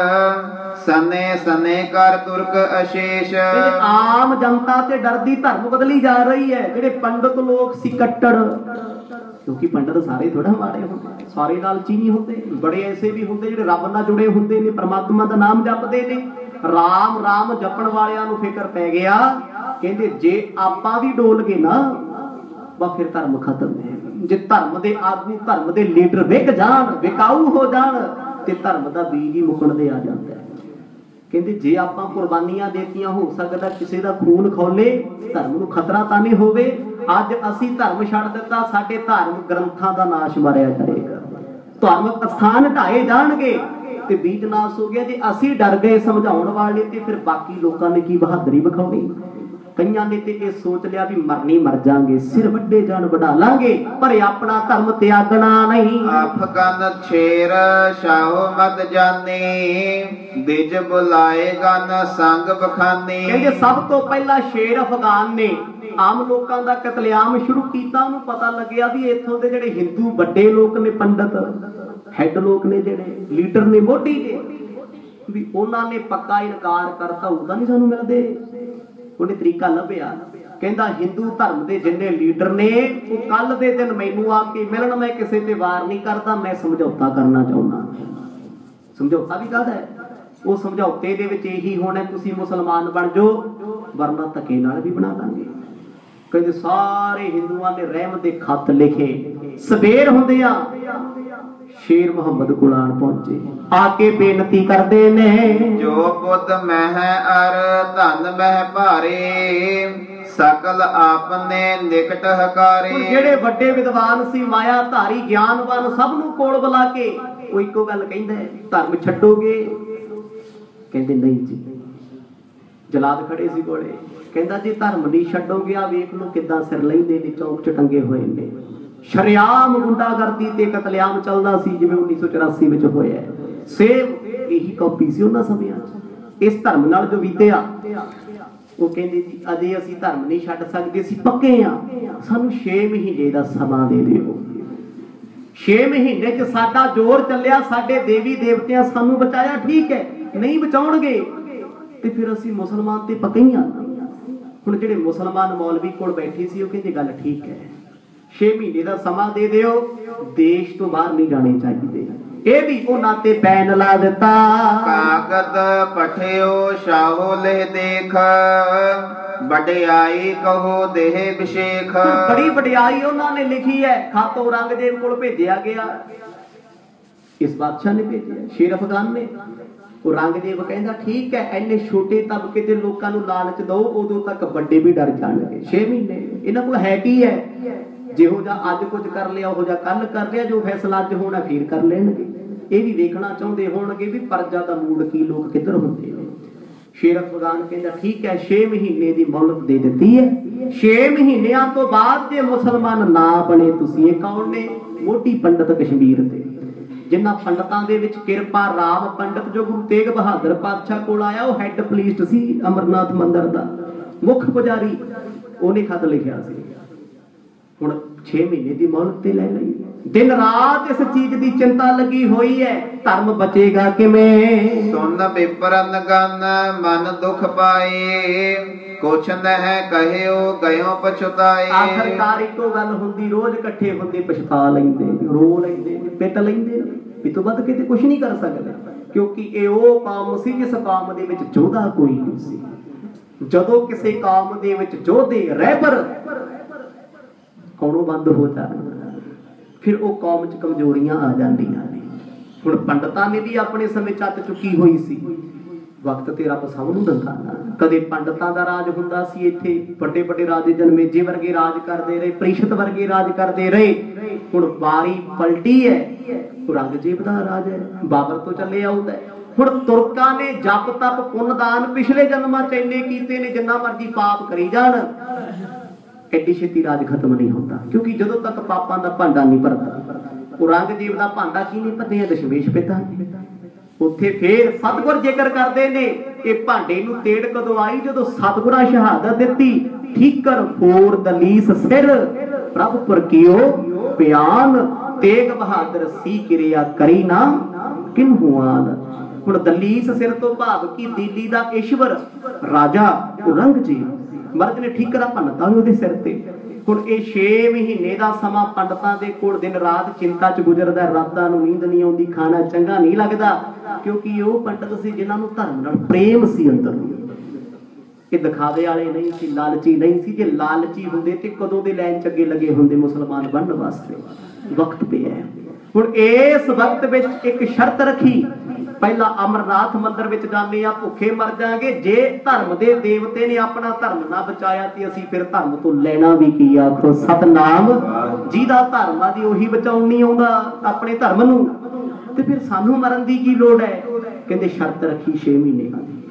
ਸਨੇ ਸਨੇ ਕਰ ਤੁਰਕ ਅਸ਼ੇਸ਼। ਆਮ ਜਨਤਾ ਤੇ ਡਰਦੀ ਧਰਮ ਬਦਲੀ ਜਾ ਰਹੀ ਹੈ। ਜਿਹੜੇ ਪੰਡਤ ਲੋਕ ਸੀ ਕੱਟੜ, ਕਿਉਂਕਿ ਪੰਡਤ ਸਾਰੇ ਥੋੜਾ ਮਾੜੇ ਹੁੰਦੇ, ਸਾਰੇ ਲਾਲਚੀ ਨਹੀਂ ਹੁੰਦੇ, ਬੜੇ ਐਸੇ ਵੀ ਹੁੰਦੇ ਜਿਹੜੇ ਰੱਬ ਨਾਲ ਜੁੜੇ ਹੁੰਦੇ ਨੇ, ਪ੍ਰਮਾਤਮਾ ਦਾ ਨਾਮ ਜਪਦੇ ਨੇ। ਰਾਮ ਰਾਮ ਜਪਣ ਵਾਲਿਆਂ ਨੂੰ ਫਿਕਰ ਪੈ ਗਿਆ, ਕਹਿੰਦੇ ਜੇ ਆਪਾਂ ਵੀ ਡੋਲ ਗਏ ਨਾ ਬਾ ਫਿਰ ਧਰਮ ਖਤਮ ਹੈ। ਜੇ ਧਰਮ ਦੇ ਆਦਮੀ, ਧਰਮ ਦੇ ਲੀਡਰ ਵਿਕ ਜਾਣ, ਵਿਕਾਊ ਹੋ ਜਾਣ, ਤੇ ਧਰਮ ਦਾ ਬੀਜ ਹੀ ਮੁੱਕਣ ਦੇ ਆ ਜਾਂਦਾ ਹੈ। ਕਹਿੰਦੇ ਜੇ ਆਪਾਂ ਕੁਰਬਾਨੀਆਂ ਦੇਤੀਆਂ, ਹੋ ਸਕਦਾ ਕਿਸੇ ਦਾ ਖੂਨ ਖੌਲੇ, ਧਰਮ ਨੂੰ ਖਤਰਾ ਤਾਂ ਨਹੀਂ ਹੋਵੇ। ਅੱਜ ਅਸੀਂ ਧਰਮ ਛੱਡ ਦਿੱਤਾ, ਸਾਡੇ ਧਾਰਮਿਕ ਗ੍ਰੰਥਾਂ ਦਾ ਨਾਸ਼ ਮਾਰਿਆ ਜਾਏਗਾ, ਧਾਰਮਿਕ ਸਥਾਨ ਢਾਏ ਜਾਣਗੇ ਤੇ ਬੀਜ ਨਾਸ਼ ਹੋ ਗਿਆ। ਜੇ ਅਸੀਂ ਡਰ ਗਏ ਸਮਝਾਉਣ ਵਾਲੇ, ਤੇ ਫਿਰ ਬਾਕੀ ਲੋਕਾਂ ਨੇ ਕੀ ਬਹਾਦਰੀ ਵਿਖਾਉਣੀ? ਕਈਆਂ ਨੇ ਤੇ ਇਹ ਸੋਚ ਲਿਆ ਵੀ ਮਰਨੀ ਮਰ ਜਾਾਂਗੇ, ਸਿਰ ਵੱਡੇ ਜਾਨ ਵਡਾ ਲਾਂਗੇ, ਪਰ ਆਪਣਾ ਧਰਮ ਤਿਆਗਣਾ ਨਹੀਂ। ਅਫਗਨ ਛੇਰ ਸ਼ਾਹੋ ਮਤ ਜਾਨੀ, ਦਿਜ ਬੁਲਾਏ ਗਨ ਸੰਗ ਬਖਾਨੀ। ਕਹਿੰਦੇ ਸਭ ਤੋਂ ਪਹਿਲਾਂ ਸ਼ੇਰ ਅਫਗਾਨ ਨੇ ਆਮ ਲੋਕਾਂ ਦਾ ਕਤਲੇਆਮ ਸ਼ੁਰੂ ਕੀਤਾ। ਉਹਨੂੰ ਪਤਾ ਲੱਗਿਆ ਵੀ ਇੱਥੋਂ ਦੇ ਜਿਹੜੇ ਹਿੰਦੂ ਵੱਡੇ ਲੋਕ ਨੇ, ਪੰਡਤ ਹੈਡ ਲੋਕ ਨੇ, ਜਿਹੜੇ ਲੀਡਰ ਨੇ, ਮੋਢੀ ਨੇ, ਵੀ ਉਹਨਾਂ ਨੇ ਪੱਕਾ ਇਨਕਾਰ ਕਰਤਾ, ਉਹਦਾ ਨਹੀਂ ਸਾਨੂੰ ਮਿਲਦੇ। ਉਹਨੇ ਤਰੀਕਾ ਲੱਭਿਆ, ਕਹਿੰਦਾ ਹਿੰਦੂ ਧਰਮ ਦੇ ਜਿੰਨੇ ਲੀਡਰ ਨੇ ਉਹ ਕੱਲ ਦੇ ਦਿਨ ਮੈਨੂੰ ਆ ਕੇ ਮਿਲਣ, ਮੈਂ ਕਿਸੇ ਤੇ ਵਾਰ ਨਹੀਂ ਕਰਦਾ, ਮੈਂ ਸਮਝੌਤਾ ਕਰਨਾ ਚਾਹੁੰਦਾ। ਸਮਝੌਤਾ ਵੀ ਕਾਹਦਾ ਹੈ? ਉਹ ਸਮਝੌਤੇ ਦੇ ਵਿੱਚ ਇਹੀ ਹੋਣਾ ਤੁਸੀਂ ਮੁਸਲਮਾਨ ਬਣ ਜਾਓ, ਵਰਨਾ ਧੱਕੇ ਨਾਲ ਵੀ ਬਣਾ ਦਾਂਗੇ। ਕਹਿੰਦੇ ਸਾਰੇ ਹਿੰਦੂਆਂ ਨੇ ਰਹਿਮਤ ਦੇ ਖੱਤ ਲਿਖੇ। ਸਵੇਰ ਹੁੰਦਿਆਂ ਸ਼ੇਰ ਮੁਹੰਮਦ ਕੋਲ ਆਣ ਪਹੁੰਚੇ, ਆ ਕੇ ਬੇਨਤੀ ਕਰਦੇ ਨੇ, ਜੋ ਪੁੱਤ ਮਹਿ ਅਰ ਧਨ ਮਹਿ ਭਾਰੇ, ਸਕਲ ਆਪਨੇ ਨਿਕਟ ਹਕਾਰੇ। ਜਿਹੜੇ ਵੱਡੇ ਵਿਦਵਾਨ ਸੀ, ਮਾਇਆ ਧਾਰੀ, ਗਿਆਨਵਾਨ, ਸਭ ਨੂੰ ਕੋਲ ਬੁਲਾ ਕੇ ਉਹ ਇੱਕੋ ਗੱਲ ਕਹਿੰਦਾ, ਧਰਮ ਛੱਡੋਗੇ? ਕਹਿੰਦੇ ਨਹੀਂ ਜੀ। ਜਲਾਦ ਖੜੇ ਸੀ ਕੋਲੇ, ਕਹਿੰਦਾ ਜੀ ਧਰਮ ਨਹੀਂ ਛੱਡੋਗੇ, ਆ ਵੇਖ ਲਓ ਕਿੱਦਾਂ ਸਿਰ ਲੈਂਦੇ ਨੇ, ਚੌਕ ਚ ਟੰਗੇ ਹੋਏ ਨੇ। ਸ਼ਰਿਆਮ ਗੁੰਡਾਗਰਦੀ ਤੇ ਕਤਲੇਆਮ ਚੱਲਦਾ ਸੀ, ਜਿਵੇਂ ਉੱਨੀ ਸੌ ਚੁਰਾਸੀ ਵਿੱਚ ਹੋਇਆ। ਸੇਮ ਇਹੀ ਕਾਪੀ ਸੀ ਉਹਨਾਂ ਸਮਿਆਂ ਚ। ਇਸ ਧਰਮ ਨਾਲ ਜੋ ਬੀਤਿਆ, ਉਹ ਕਹਿੰਦੇ ਜੀ ਅਜੇ ਅਸੀਂ ਧਰਮ ਨਹੀਂ ਛੱਡ ਸਕਦੇ, ਅਸੀਂ ਪੱਕੇ ਆ, ਸਾਨੂੰ ਛੇ ਮਹੀਨੇ ਦਾ ਸਮਾਂ ਦੇ ਦਿਓ। ਛੇ ਮਹੀਨੇ ਚ ਸਾਡਾ ਜ਼ੋਰ ਚੱਲਿਆ, ਸਾਡੇ ਦੇਵੀ ਦੇਵਤਿਆਂ ਸਾਨੂੰ ਬਚਾਇਆ, ਠੀਕ ਹੈ, ਨਹੀਂ ਬਚਾਉਣਗੇ ਤੇ ਫਿਰ ਅਸੀਂ ਮੁਸਲਮਾਨ ਤੇ ਪੱਕੇ ਆ। ਹੁਣ ਜਿਹੜੇ ਮੁਸਲਮਾਨ ਮੌਲਵੀ ਕੋਲ ਬੈਠੇ ਸੀ, ਉਹ ਕਹਿੰਦੇ ਗੱਲ ਠੀਕ ਹੈ, ਛੇ ਮਹੀਨੇ ਦਾ ਸਮਾਂ ਦੇ ਦਿਓ, ਦੇਸ਼ ਤੋਂ ਬਾਹਰ ਨਹੀਂ ਜਾਣੇ ਚਾਹੀਦੇ। ਇਹ ਵੀ ਉਹਨਾਂ ਤੇ ਬੈਨ ਲਾ ਦਿੱਤਾ। ਕਾਗਦ ਪਠਿਓ ਸ਼ਾਹੋ ਲਹਿ ਦੇਖ, ਵਡਿਆਈ ਕਹੋ ਦੇਹ ਵਿਸ਼ੇਖ। ਬੜੀ ਵਡਿਆਈ ਉਹਨਾਂ ਨੇ ਲਿਖੀ ਹੈ, ਖੱਤ ਔਰੰਗਜ਼ੇਬ ਕੋਲ ਭੇਜਿਆ ਗਿਆ। ਇਸ ਬਾਦਸ਼ਾਹ ਨੇ ਭੇਜਿਆ, ਸ਼ੇਰ ਅਫਗਾਨ ਨੇ। ਔਰੰਗਜ਼ੇਬ ਕਹਿੰਦਾ ਠੀਕ ਹੈ, ਇੰਨੇ ਛੋਟੇ ਤਬਕੇ ਦੇ ਲੋਕਾਂ ਨੂੰ ਲਾਲਚ ਦਿਓ, ਉਦੋਂ ਤੱਕ ਵੱਡੇ ਵੀ ਡਰ ਜਾਣਗੇ। ਛੇ ਮਹੀਨੇ ਇਹਨਾਂ ਕੋਲ ਹੈ ਕੀ ਹੈ? ਜਿਹੋ ਜਿਹਾ ਅੱਜ ਕੁਝ ਕਰ ਲਿਆ, ਉਹੋ ਜਿਹਾ ਕੱਲ ਕਰ ਲਿਆ, ਜੋ ਫੈਸਲਾ ਅੱਜ ਹੋਣਾ ਫੇਰ ਕਰ ਲੈਣਗੇ। ਇਹ ਵੀ ਵੇਖਣਾ ਚਾਹੁੰਦੇ ਹੋਣਗੇ ਵੀ ਪਰਜਾ ਦਾ ਮੂਡ ਕੀ, ਲੋਕ ਕਿੱਧਰ ਹੁੰਦੇ ਨੇ। ਸ਼ੇਰ ਅਫਗਾਨ ਕਹਿੰਦਾ ਠੀਕ ਹੈ, ਛੇ ਮਹੀਨੇ ਦੀ ਮੌਲਤ ਦੇ ਦਿੱਤੀ ਹੈ, ਛੇ ਮਹੀਨਿਆਂ ਤੋਂ ਬਾਅਦ ਜੇ ਮੁਸਲਮਾਨ ਨਾ ਬਣੇ ਤੁਸੀਂ। ਇਹ ਕੌਣ ਨੇ? ਮੋਢੀ ਪੰਡਤ ਕਸ਼ਮੀਰ ਦੇ, ਜਿਨ੍ਹਾਂ ਪੰਡਤਾਂ ਦੇ ਵਿੱਚ ਕਿਰਪਾ ਰਾਮ ਪੰਡਤ ਜੋ ਗੁਰੂ ਤੇਗ ਬਹਾਦਰ ਪਾਤਸ਼ਾਹ ਕੋਲ ਆਇਆ, ਉਹ ਹੈੱਡ ਪੁਲਿਸ ਸੀ ਅਮਰਨਾਥ ਮੰਦਿਰ ਦਾ, ਮੁੱਖ ਪੁਜਾਰੀ। ਉਹਨੇ ਖਤ ਲਿਖਿਆ ਸੀ। ਹੁਣ ਛੇ ਮਹੀਨੇ ਦੀ ਮੌਲਤ ਤੇ ਲੈ ਲਈ। ਦਿਨ ਰਾਤ ਇਸ ਚੀਜ਼ ਦੀ ਚਿੰਤਾ ਲੱਗੀ ਹੋਈ ਹੈ, ਧਰਮ ਬਚੇਗਾ ਕਿਵੇਂ? ਸੁਨ ਬਿਪਰਨ ਗਨ ਮਨ ਦੁਖ ਪਾਏ, ਕੁਛ ਨਹਿ ਕਹਿਓ ਗਇਓ ਪਛਤਾਏ। ਆਖਰਕਾਰ ਇੱਕੋ ਗੱਲ ਹੁੰਦੀ, ਰੋਜ਼ ਇਕੱਠੇ ਹੁੰਦੇ, ਪਛਤਾ ਲੈਂਦੇ, ਰੋ ਲੈਂਦੇ, ਪਿੱਟ ਲੈਂਦੇ, ਵੀ ਤੋਂ ਵੱਧ ਕਿਤੇ ਕੁਛ ਨਹੀਂ ਕਰ ਸਕਦੇ। ਕਿਉਂਕਿ ਇਹ ਉਹ ਕੌਮ ਸੀ ਜਿਸ ਕੌਮ ਦੇ ਵਿੱਚ ਯੋਧਾ ਕੋਈ ਨਹੀਂ ਸੀ। ਜਦੋਂ ਕਿਸੇ ਕੌਮ ਦੇ ਵਿੱਚ ਯੋਧੇ, ਰਹਿਬਰ आउणों बंद हो जाण, फिर वो कौम च कमजोरियां आ जांदियां ने। हुण पंडितां ने भी अपने समय चत चुकी हुई सी, वक्त ते रब सब नूं दिंदा ना। कदे पंडितां दा राज हुंदा सी, इत्थे बड़े बड़े राजे जनमेजे वर्गे राज करदे रहे, परिषद वर्गे राज करदे रहे। हुण वारी पलटी है, औरंगजेब दा राज है, बाबर तो चले आउंदा है। हुण तुरकां ने जप तप पुन दान पिछले जन्मां च इन्ने कीते ने, जिन्ना मर्जी पाप करी जाण, एडी छेती राज खत्म नहीं होता, क्योंकि जदों तक पापां दा भांडा नहीं भरदा। औरंगजेब दा भांडा की नहीं भरिया? दशमेश पिता ने। उत्थे फिर सतगुर जिक्र करते ने, ये भांडे नूं तेड़ कदों आई? जदों सतगुरां शहादत दित्ती, ठीकर फोर दलीस सिर प्रभ परकियो बयान, तेग बहादुर सी किरिया करी ना किन्हू आन। हुण दलीस सिर तो भाव की दिल्ली दा ईश्वर राजा औरंगजेब मर्द ने ठीकरा भन्नता उहदे सिर ते। हुण ये छे महीने का समा पंडितां दे कोल दिन रात चिंता च गुजरदा, रातां नूं नींद नहीं आउंदी, खाना चंगा नहीं लगदा, क्योंकि वो पंडित सी जिन्हां नूं धर्म नाल प्रेम सी अंदर। ये दिखावे वाले नहीं सी, लालची नहीं सी। जे लालची हुंदे ते कदों दे लाइन च अगे लगे हुंदे मुसलमान बनने वास्ते। वक्त पे है हुण इस वक्त विच एक शर्त रखी, पहला अमरनाथ मंदिर विच जाने आ, भुखे मर जाएंगे। जे धर्म दे देवते ने अपना धर्म ना बचाया ते असीं फिर धर्म तो लेना भी की? आखो सतनाम, जिहदा धर्म आ दी ओही बचाउण नहीं आउंदा अपने धर्म नूं, ते फिर सानू मरन दी की लोड़ है? कहंदे शर्त रखी छे महीने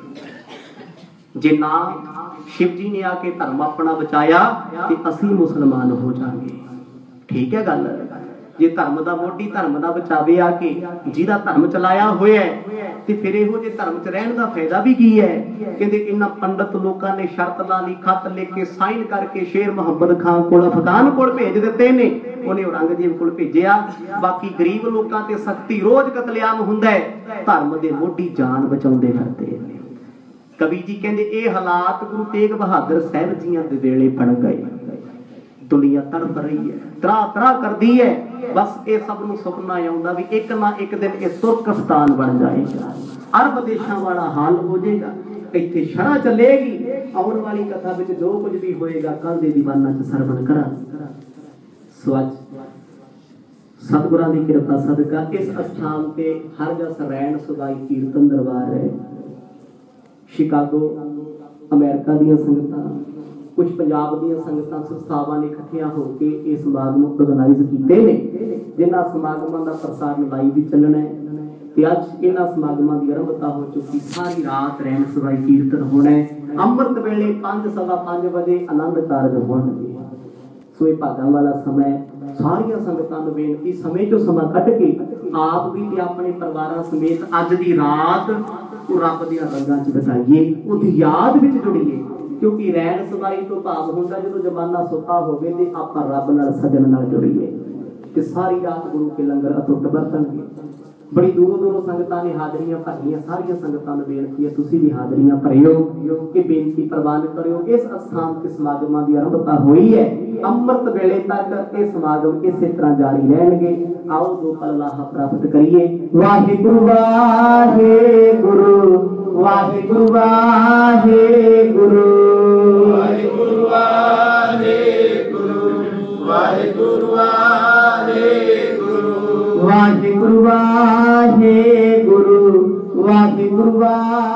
दी, जे ना शिव जी ने आके धर्म अपना बचाया ते असीं मुसलमान हो जाएंगे। ठीक है गल? जे धर्म दा मोढी धर्म दा बचावे आके, जिहदा धर्म चलाया होया ते फिर इहो जे धर्म च रहण दा फायदा भी की है? कहंदे इन्हां पंडित लोकां ने शर्त ला ली, खत लिख के साइन करके शेर मुहम्मद खान कोल अफगान कोल भेज दित्ते ने, उन्हें औरंगजेब कोल भेजिया। बाकी गरीब लोकां ते सख्ती, रोज कतलेआम हुंदा है, धर्म दे मोढी जान बचाउंदे फिरदे ने। कवि जी कहंदे ये हालात गुरु तेग बहादुर साहिब जियां दे वेले बन गए। दुनिया तड़प रही है, त्रा त्रा कर दी है, बस ये सब नूं सुपना आउंदा भी एक ना एक दिन ये तुर्कस्तान बन जाएगा, अरब देशां वाला हाल हो जाएगा, इत्थे शरा चलेगी। आउण वाली कथा विच जो कुछ भी होएगा कल दे दीवाना च सरवण करा। स्वच्छ सतगुरां दी किरपा सदका इस स्थान ते हर जस रैण सुधाई कीर्तन दरबार है। शिकागो अमेरिका दीयां संगतां, कुछ पंजाब दीयां संगतां संस्थावां ने इकट्ठियां होकर ये समागम ऑर्गेनाइज कीते ने, जिन्हां समागमां दा प्रसारण लाइव भी चलना है। ते अज इन्हां समागमां दी आरंभता हो चुकी, सारी रात रहन सवाई कीर्तन होना है। अमृत वेले पांच सवा पांच बजे आनंद कारज होणगे। सो ये भागां वाला समय, सारियां संगतां नूं बेनती समय चों समा कट के आप भी ते अपने परिवारां समेत अज दी रात रब दीयां रंगां च बिताइए, उहदी याद विच जुड़ीए, क्योंकि रैन सवाई तो भाव होंदा जो जमाना सुता होवे ते आपां रब नाल सजन नाल जुड़ीए ते सारी रात गुरु के लंगर अटुट बरतणगे। बड़ी दूरों दूरों संगतां ने हाजरियां भरियां, सारियां संगतां नूं बेनती है तुसीं भी हाजरियां भरियो, कि बेनती प्रवान करियो। इस स्थान ते समागमां दी आरंभता होई है, अमृत वेले तक ये समागम इसे तरह जारी रहणगे। आओ दो पल लाह प्राप्त करिए। वाहिगुरु वाहिगुरु वाहिगुरु वाहिगुरु वाहिगुरु वाहिगुरु वाहिगुरु वाहिगुरु वाहिगुरु वाहिगुरु वाहिगुरु वाहिगुरु।